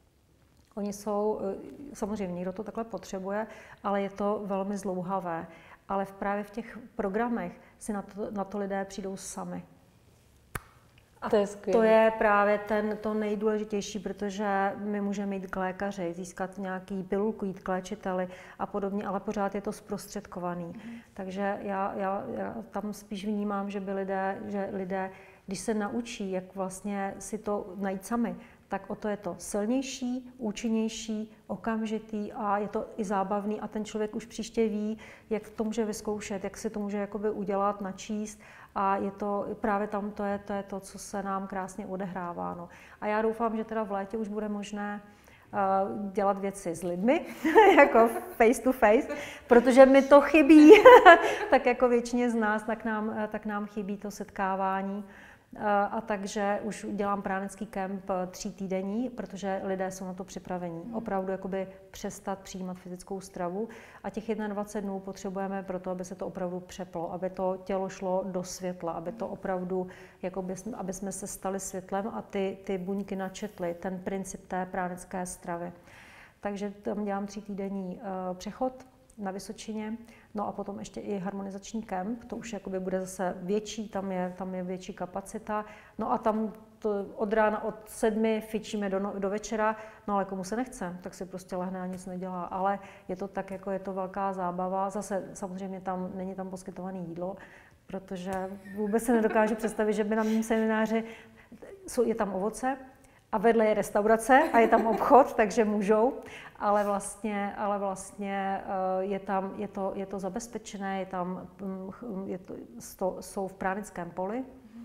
oni jsou, samozřejmě někdo to takhle potřebuje, ale je to velmi zdlouhavé, ale právě v těch programech si na to, na to lidé přijdou sami. A to je to je právě ten, to nejdůležitější, protože my můžeme jít k lékaři, získat nějaký pilulku, jít k léčiteli a podobně, ale pořád je to zprostředkovaný. Mm. Takže já, já, já tam spíš vnímám, že by lidé, že lidé, když se naučí, jak vlastně si to najít sami, tak o to je to silnější, účinnější, okamžitý a je to i zábavný a ten člověk už příště ví, jak to může vyzkoušet, jak si to může jakoby udělat, načíst a je to právě tam to je, to je to, co se nám krásně odehrává. No. A já doufám, že teda v létě už bude možné uh, dělat věci s lidmi, jako face to face, protože mi to chybí, tak jako většině z nás, tak nám, tak nám chybí to setkávání. A takže už dělám pránecký kemp tří týdení, protože lidé jsou na to připravení. Opravdu jakoby přestat přijímat fyzickou stravu a těch dvacet jedna dnů potřebujeme pro to, aby se to opravdu přeplo, aby to tělo šlo do světla, aby to opravdu, jakoby, aby jsme se stali světlem a ty, ty buňky načetly ten princip té pránecké stravy. Takže tam dělám tří týdenní uh, přechod na Vysočině, no a potom ještě i harmonizační kemp, to už jakoby bude zase větší, tam je, tam je větší kapacita, no a tam to od rána od sedmi fičíme do, no, do večera, no ale komu se nechce, tak si prostě lehne a nic nedělá, ale je to tak, jako je to velká zábava, zase samozřejmě tam není tam poskytované jídlo, protože vůbec se nedokážu představit, že by na mém semináři, jsou, je tam ovoce, a vedle je restaurace a je tam obchod, takže můžou, ale vlastně, ale vlastně je, tam, je, to, je to zabezpečené, je tam, je to, jsou v pránickém poli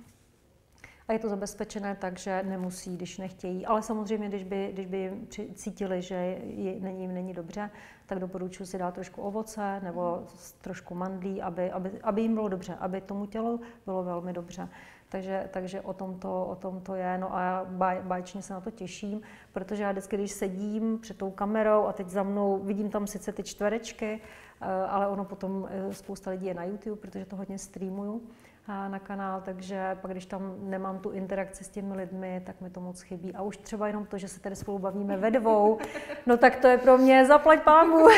a je to zabezpečené, takže nemusí, když nechtějí. Ale samozřejmě, když by, když by cítili, že je, není, není dobře, tak doporučuji si dát trošku ovoce nebo trošku mandlí, aby, aby, aby jim bylo dobře, aby tomu tělu bylo velmi dobře. Takže, takže o, tom to, o tom to je, no a já baj, báječně se na to těším, protože já vždycky, když sedím před tou kamerou a teď za mnou vidím tam sice ty čtverečky, ale ono potom spousta lidí je na YouTube, protože to hodně streamuju na kanál, takže pak když tam nemám tu interakci s těmi lidmi, tak mi to moc chybí. A už třeba jenom to, že se tady spolu bavíme ve dvou, no tak to je pro mě zaplať pánbůh.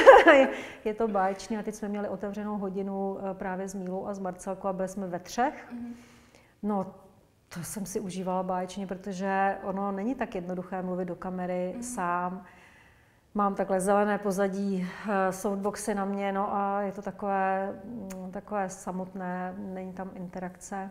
Je to báječné a teď jsme měli otevřenou hodinu právě s Mílou a s Marcelkou a byli jsme ve třech. No, to jsem si užívala báječně, protože ono není tak jednoduché mluvit do kamery mm. sám. Mám takhle zelené pozadí, softboxy na mě, no a je to takové, takové samotné, není tam interakce.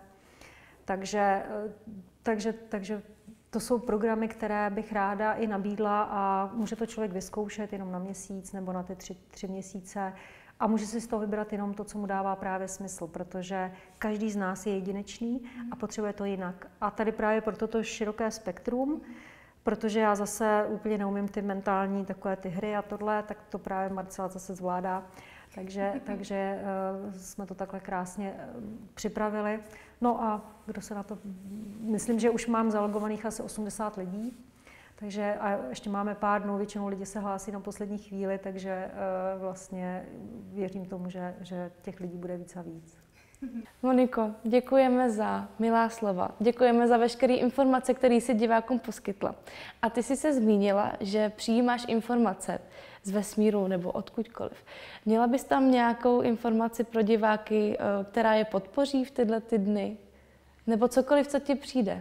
Takže, takže, takže to jsou programy, které bych ráda i nabídla a může to člověk vyzkoušet jenom na měsíc nebo na ty tři, tři měsíce. A může si z toho vybrat jenom to, co mu dává právě smysl, protože každý z nás je jedinečný a potřebuje to jinak. A tady právě proto to široké spektrum, protože já zase úplně neumím ty mentální takové ty hry a tohle, tak to právě Marcela zase zvládá. Takže, takže uh, jsme to takhle krásně uh, připravili. No a kdo se na to... Myslím, že už mám zalogovaných asi osmdesát lidí. Takže a ještě máme pár dnů, většinou lidi se hlásí na poslední chvíli, takže uh, vlastně věřím tomu, že, že těch lidí bude víc a víc. Moniko, děkujeme za milá slova, děkujeme za veškeré informace, které si divákům poskytla. A ty jsi se zmínila, že přijímáš informace z vesmíru nebo odkudkoliv. Měla bys tam nějakou informaci pro diváky, která je podpoří v tyhle ty dny? Nebo cokoliv, co ti přijde?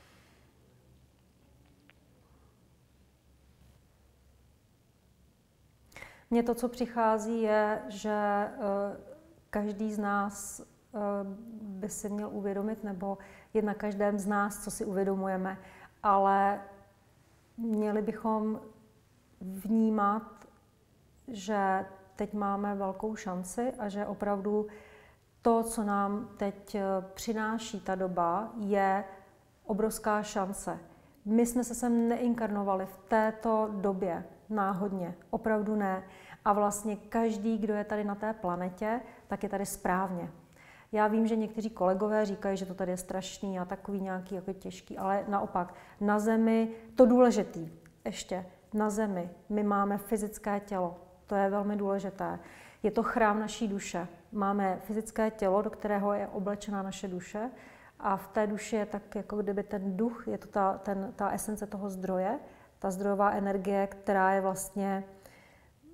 Mně to, co přichází, je, že každý z nás by si měl uvědomit, nebo je na každém z nás, co si uvědomujeme, ale měli bychom vnímat, že teď máme velkou šanci a že opravdu to, co nám teď přináší ta doba, je obrovská šance. My jsme se sem neinkarnovali v této době náhodně, opravdu ne. A vlastně každý, kdo je tady na té planetě, tak je tady správně. Já vím, že někteří kolegové říkají, že to tady je strašný a takový nějaký jako těžký, ale naopak na Zemi, to důležitý, ještě na Zemi, my máme fyzické tělo, to je velmi důležité. Je to chrám naší duše. Máme fyzické tělo, do kterého je oblečena naše duše a v té duši je tak jako kdyby ten duch, je to ta, ten, ta esence toho zdroje, ta zdrojová energie, která je vlastně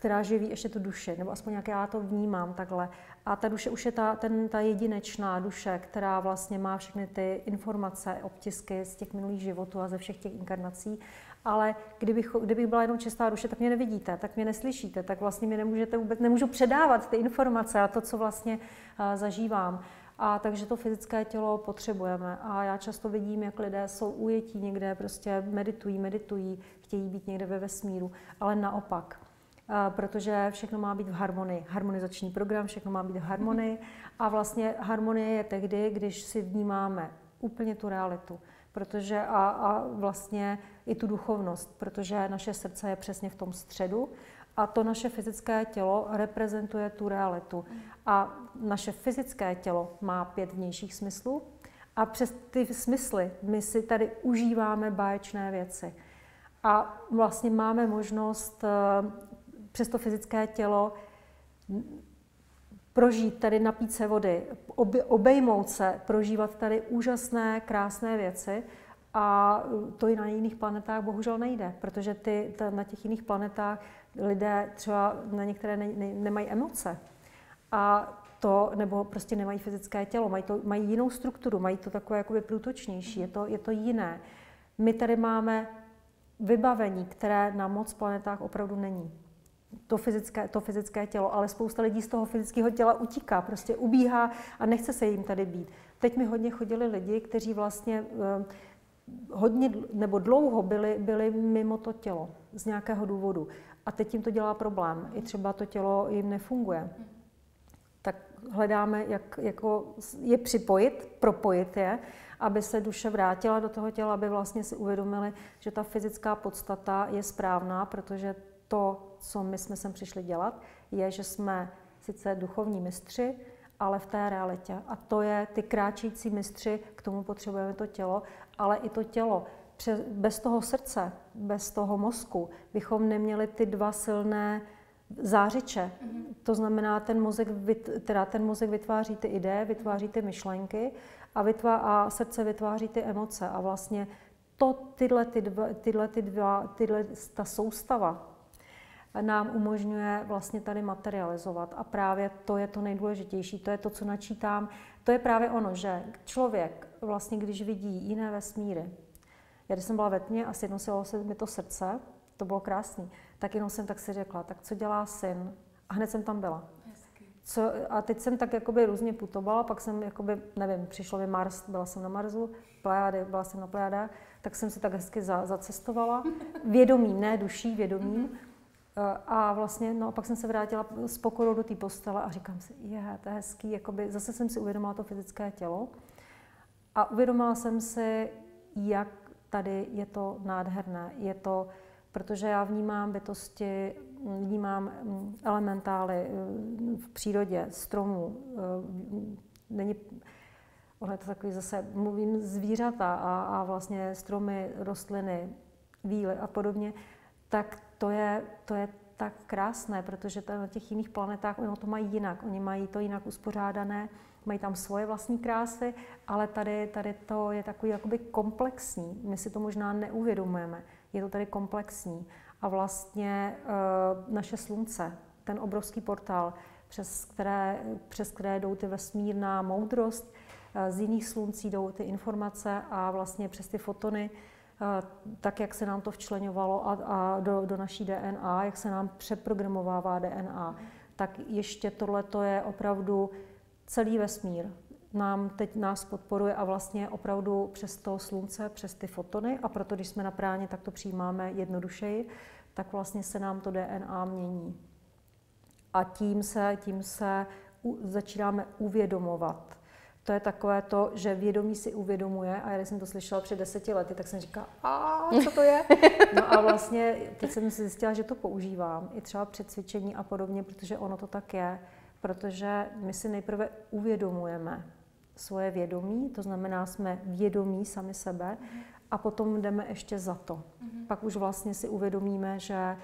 která živí ještě tu duši, nebo aspoň jak já to vnímám takhle. A ta duše už je ta, ten, ta jedinečná duše, která vlastně má všechny ty informace, obtisky z těch minulých životů a ze všech těch inkarnací. Ale kdybych, kdybych byla jenom čistá duše, tak mě nevidíte, tak mě neslyšíte, tak vlastně mě nemůžete vůbec, nemůžu předávat ty informace a to, co vlastně uh, zažívám. A takže to fyzické tělo potřebujeme. A já často vidím, jak lidé jsou ujetí někde, prostě meditují, meditují, chtějí být někde ve vesmíru, ale naopak. Protože všechno má být v harmonii. Harmonizační program, všechno má být v harmonii. A vlastně harmonie je tehdy, když si vnímáme úplně tu realitu. Protože a, a vlastně i tu duchovnost, protože naše srdce je přesně v tom středu a to naše fyzické tělo reprezentuje tu realitu. A naše fyzické tělo má pět vnějších smyslů a přes ty smysly my si tady užíváme báječné věci. A vlastně máme možnost přes to fyzické tělo prožít tady, napít se vody, obejmout se, prožívat tady úžasné, krásné věci. A to i na jiných planetách bohužel nejde, protože ty, ta, na těch jiných planetách lidé třeba na některé ne, ne, nemají emoce. A to, nebo prostě nemají fyzické tělo, mají, to, mají jinou strukturu, mají to takové jakoby průtočnější, je to, je to jiné. My tady máme vybavení, které na moc planetách opravdu není. To fyzické, to fyzické tělo, ale spousta lidí z toho fyzického těla utíká, prostě ubíhá a nechce se jim tady být. Teď mi hodně chodili lidi, kteří vlastně eh, hodně nebo dlouho byli, byli mimo to tělo z nějakého důvodu. A teď jim to dělá problém. I třeba to tělo jim nefunguje. Tak hledáme, jak jako je připojit, propojit je, aby se duše vrátila do toho těla, aby vlastně si uvědomili, že ta fyzická podstata je správná, protože to, co my jsme sem přišli dělat, je, že jsme sice duchovní mistři, ale v té realitě. A to je ty kráčející mistři, k tomu potřebujeme to tělo, ale i to tělo. Bez toho srdce, bez toho mozku bychom neměli ty dva silné zářiče. Mm-hmm. To znamená, ten mozek, teda ten mozek vytváří ty ideje, vytváří ty myšlenky a, vytvá, a srdce vytváří ty emoce. A vlastně to, tyhle, ty dva, tyhle, ty dva, tyhle, ta soustava nám umožňuje vlastně tady materializovat. A právě to je to nejdůležitější, to je to, co načítám. To je právě ono, že člověk vlastně, když vidí jiné vesmíry, já když jsem byla ve tmě a sjednocilo se mi to srdce, to bylo krásný, tak jenom jsem tak si řekla, tak co dělá syn? A hned jsem tam byla. Co, a teď jsem tak jakoby různě putovala, pak jsem jakoby, nevím, přišlo mi Mars, byla jsem na Marsu, Plejády, byla jsem na Plejádách, tak jsem si tak hezky za, zacestovala, vědomím, ne duší, vědomím. A vlastně, no, pak jsem se vrátila s pokorou do té postele a říkám si, je, to je hezký, jakoby, zase jsem si uvědomila to fyzické tělo a uvědomila jsem si, jak tady je to nádherné. Je to, protože já vnímám bytosti, vnímám elementály v přírodě, stromů. Není, ono je to takový zase, mluvím zvířata a, a vlastně stromy, rostliny, víly a podobně, tak to je, to je tak krásné, protože na těch jiných planetách ono to mají jinak. Oni mají to jinak uspořádané, mají tam svoje vlastní krásy, ale tady, tady to je takový jakoby komplexní. My si to možná neuvědomujeme. Je to tady komplexní. A vlastně e, naše slunce, ten obrovský portál, přes které, přes které jdou ty vesmírná moudrost, e, z jiných sluncí jdou ty informace a vlastně přes ty fotony, tak, jak se nám to včleňovalo a, a do, do naší D N A, jak se nám přeprogramovává D N A, tak ještě tohleto je opravdu celý vesmír. Nám teď nás podporuje a vlastně opravdu přes to slunce, přes ty fotony a proto, když jsme na práně, tak to přijímáme jednodušeji, tak vlastně se nám to D N A mění. A tím se, tím se u, začínáme uvědomovat. To je takové to, že vědomí si uvědomuje a když jsem to slyšela před deseti lety, tak jsem říkala, a co to je? No a vlastně teď jsem si zjistila, že to používám i třeba před cvičení a podobně, protože ono to tak je, protože my si nejprve uvědomujeme svoje vědomí, to znamená, jsme vědomí sami sebe a potom jdeme ještě za to. Mm-hmm. Pak už vlastně si uvědomíme, že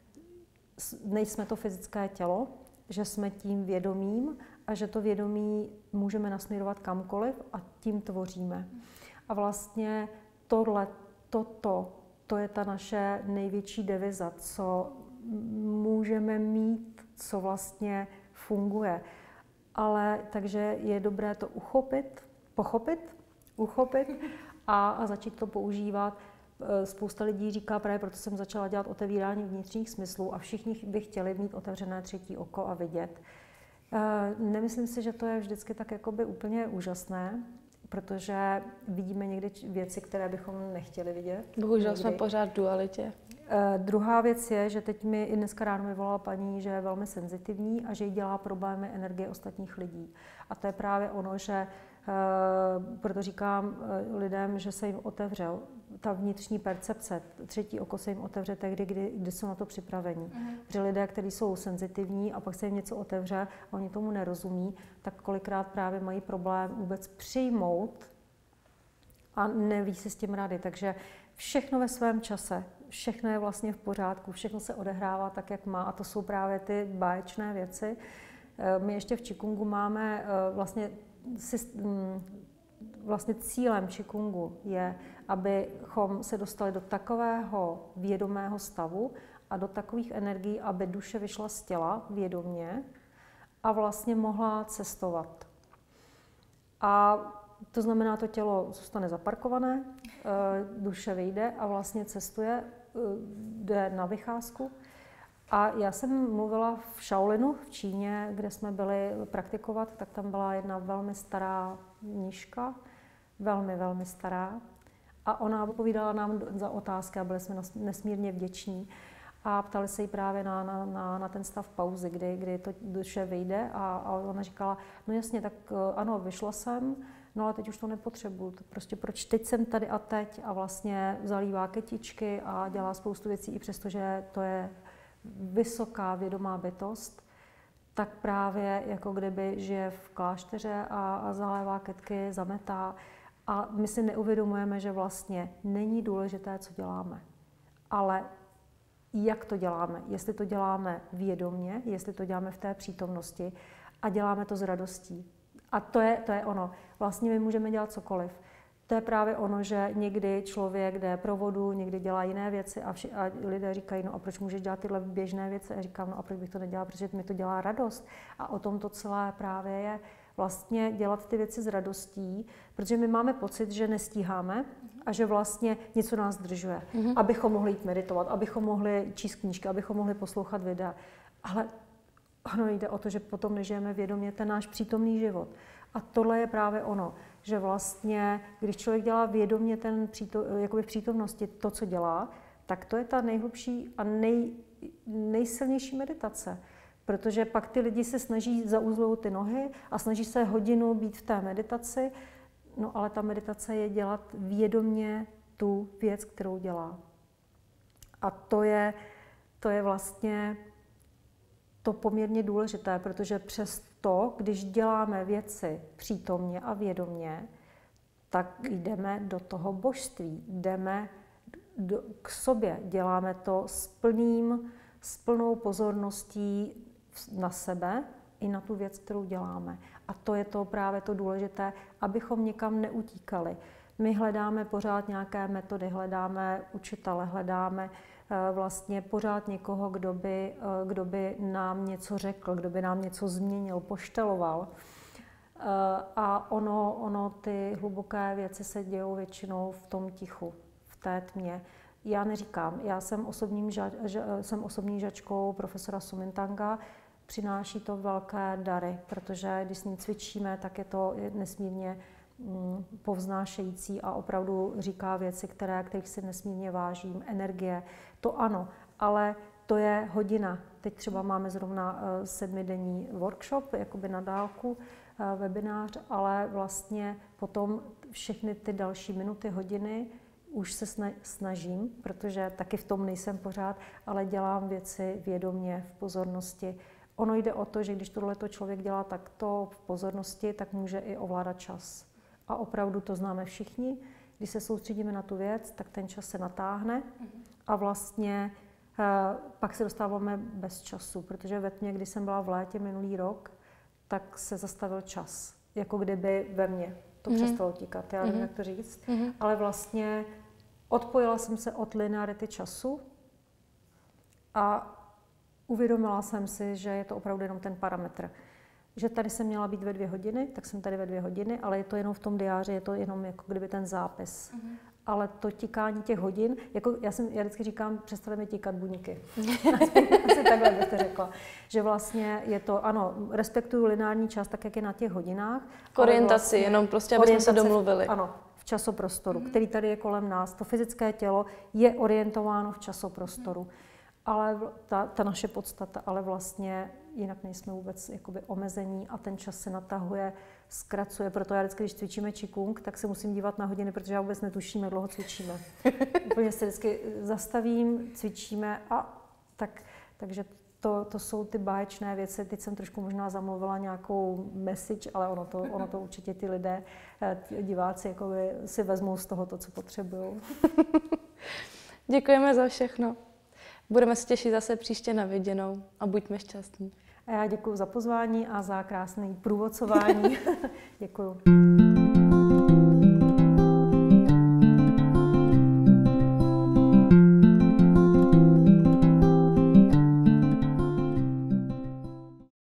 nejsme to fyzické tělo, že jsme tím vědomím a že to vědomí můžeme nasměrovat kamkoliv a tím tvoříme. A vlastně tohle, toto, to je ta naše největší deviza, co můžeme mít, co vlastně funguje. Ale takže je dobré to uchopit, pochopit, uchopit a, a začít to používat. Spousta lidí říká, právě proto jsem začala dělat otevírání vnitřních smyslů a všichni by chtěli mít otevřené třetí oko a vidět. Nemyslím si, že to je vždycky tak jakoby úplně úžasné, protože vidíme někdy věci, které bychom nechtěli vidět. Bohužel někdy. jsme pořád v dualitě. Uh, druhá věc je, že teď mi i dneska ráno mi volala paní, že je velmi senzitivní a že jí dělá problémy energie ostatních lidí. A to je právě ono, že uh, proto říkám uh, lidem, že se jim otevře ta vnitřní percepce, třetí oko se jim otevře tehdy, kdy, kdy jsou na to připravení. Mm. Že lidé, kteří jsou senzitivní a pak se jim něco otevře a oni tomu nerozumí, tak kolikrát právě mají problém vůbec přijmout a neví si s tím rady. Takže všechno ve svém čase, všechno je vlastně v pořádku, všechno se odehrává tak, jak má a to jsou právě ty báječné věci. My ještě v Qigongu máme vlastně, vlastně cílem Qigongu je, abychom se dostali do takového vědomého stavu a do takových energií, aby duše vyšla z těla vědomě a vlastně mohla cestovat. A to znamená, to tělo zůstane zaparkované, duše vyjde a vlastně cestuje, jde na vycházku. A já jsem mluvila v Shaolinu v Číně, kde jsme byli praktikovat, tak tam byla jedna velmi stará mniška, velmi, velmi stará. A ona odpovídala nám za otázky a byli jsme nesmírně vděční. A ptali se jí právě na, na, na, na ten stav pauzy, kdy, kdy to duše vyjde. A, a ona říkala, no jasně, tak ano, vyšla jsem, no ale teď už to nepotřebuju. To prostě proč teď jsem tady a teď a vlastně zalívá kytičky a dělá spoustu věcí, i přesto, že to je vysoká vědomá bytost, tak právě jako kdyby žije v klášteře a, a zalévá kytky, zametá. A my si neuvědomujeme, že vlastně není důležité, co děláme, ale jak to děláme. Jestli to děláme vědomně, jestli to děláme v té přítomnosti a děláme to s radostí. A to je, to je ono. Vlastně my můžeme dělat cokoliv. To je právě ono, že někdy člověk jde pro vodu, někdy dělá jiné věci a, vši, a lidé říkají, no a proč můžeš dělat tyhle běžné věci? A říkám, no a proč bych to nedělala, protože mi to dělá radost. A o tom to celé právě je vlastně dělat ty věci s radostí, protože my máme pocit, že nestíháme a že vlastně něco nás zdržuje, mm-hmm. abychom mohli jít meditovat, abychom mohli číst knížky, abychom mohli poslouchat videa. Ale ono jde o to, že potom nežijeme vědomě ten náš přítomný život. A tohle je právě ono, že vlastně, když člověk dělá vědomě ten příto, jakoby v přítomnosti to, co dělá, tak to je ta nejhlubší a nej, nejsilnější meditace. Protože pak ty lidi se snaží zauzlout ty nohy a snaží se hodinu být v té meditaci, no ale ta meditace je dělat vědomě tu věc, kterou dělá. A to je, to je vlastně to poměrně důležité, protože přes to, když děláme věci přítomně a vědomě, tak jdeme do toho božství, jdeme do, k sobě, děláme to s, plným, s plnou pozorností na sebe i na tu věc, kterou děláme. A to je to právě to důležité, abychom někam neutíkali. My hledáme pořád nějaké metody, hledáme učitele, hledáme vlastně pořád někoho, kdo by, kdo by nám něco řekl, kdo by nám něco změnil, pošteloval. A ono, ono ty hluboké věci se dějou většinou v tom tichu, v té tmě. Já neříkám, já jsem, osobním ža, jsem osobní žačkou profesora Sumintanga, přináší to velké dary, protože když s ním cvičíme, tak je to nesmírně povznášející a opravdu říká věci, které, kterých si nesmírně vážím. Energie, to ano, ale to je hodina. Teď třeba máme zrovna sedmidenní workshop, jakoby na dálku, webinář, ale vlastně potom všechny ty další minuty, hodiny už se snažím, protože taky v tom nejsem pořád, ale dělám věci vědomě, v pozornosti. Ono jde o to, že když tohleto člověk dělá takto v pozornosti, tak může i ovládat čas. A opravdu to známe všichni. Když se soustředíme na tu věc, tak ten čas se natáhne a vlastně eh, pak se dostáváme bez času, protože ve tmě, když jsem byla v létě minulý rok, tak se zastavil čas, jako kdyby ve mně to mm-hmm. přestalo tíkat, já nevím, mm-hmm. jak to říct, mm-hmm. ale vlastně odpojila jsem se od linearity času a uvědomila jsem si, že je to opravdu jenom ten parametr. Že tady jsem měla být ve dvě hodiny, tak jsem tady ve dvě hodiny, ale je to jenom v tom diáři, je to jenom jako kdyby ten zápis. Mm-hmm. Ale to tikání těch hodin, jako já, jsem, já vždycky říkám, přestali mi tikat buňky. Asi takhle bych to řekla. Že vlastně je to, ano, respektuju lineární čas, tak jak je na těch hodinách. K orientaci, vlastně, jenom prostě, aby jsme se domluvili. Ano, v časoprostoru, mm-hmm. který tady je kolem nás. To fyzické tělo je orientováno v časoprostoru. Mm-hmm. Ale ta, ta naše podstata, ale vlastně jinak nejsme vůbec jakoby omezení a ten čas se natahuje, zkracuje. Proto já vždycky, když cvičíme Qigong, tak se musím dívat na hodiny, protože já vůbec netuším, jak dlouho cvičíme. Úplně se vždycky zastavím, cvičíme a tak, takže to, to jsou ty báječné věci. Teď jsem trošku možná zamluvila nějakou message, ale ono to, ono to určitě ty lidé, ty diváci jakoby si vezmou z toho to, co potřebují. Děkujeme za všechno. Budeme se těšit zase příště na viděnou a buďme šťastní. A já děkuji za pozvání a za krásné průvodcování. Děkuji.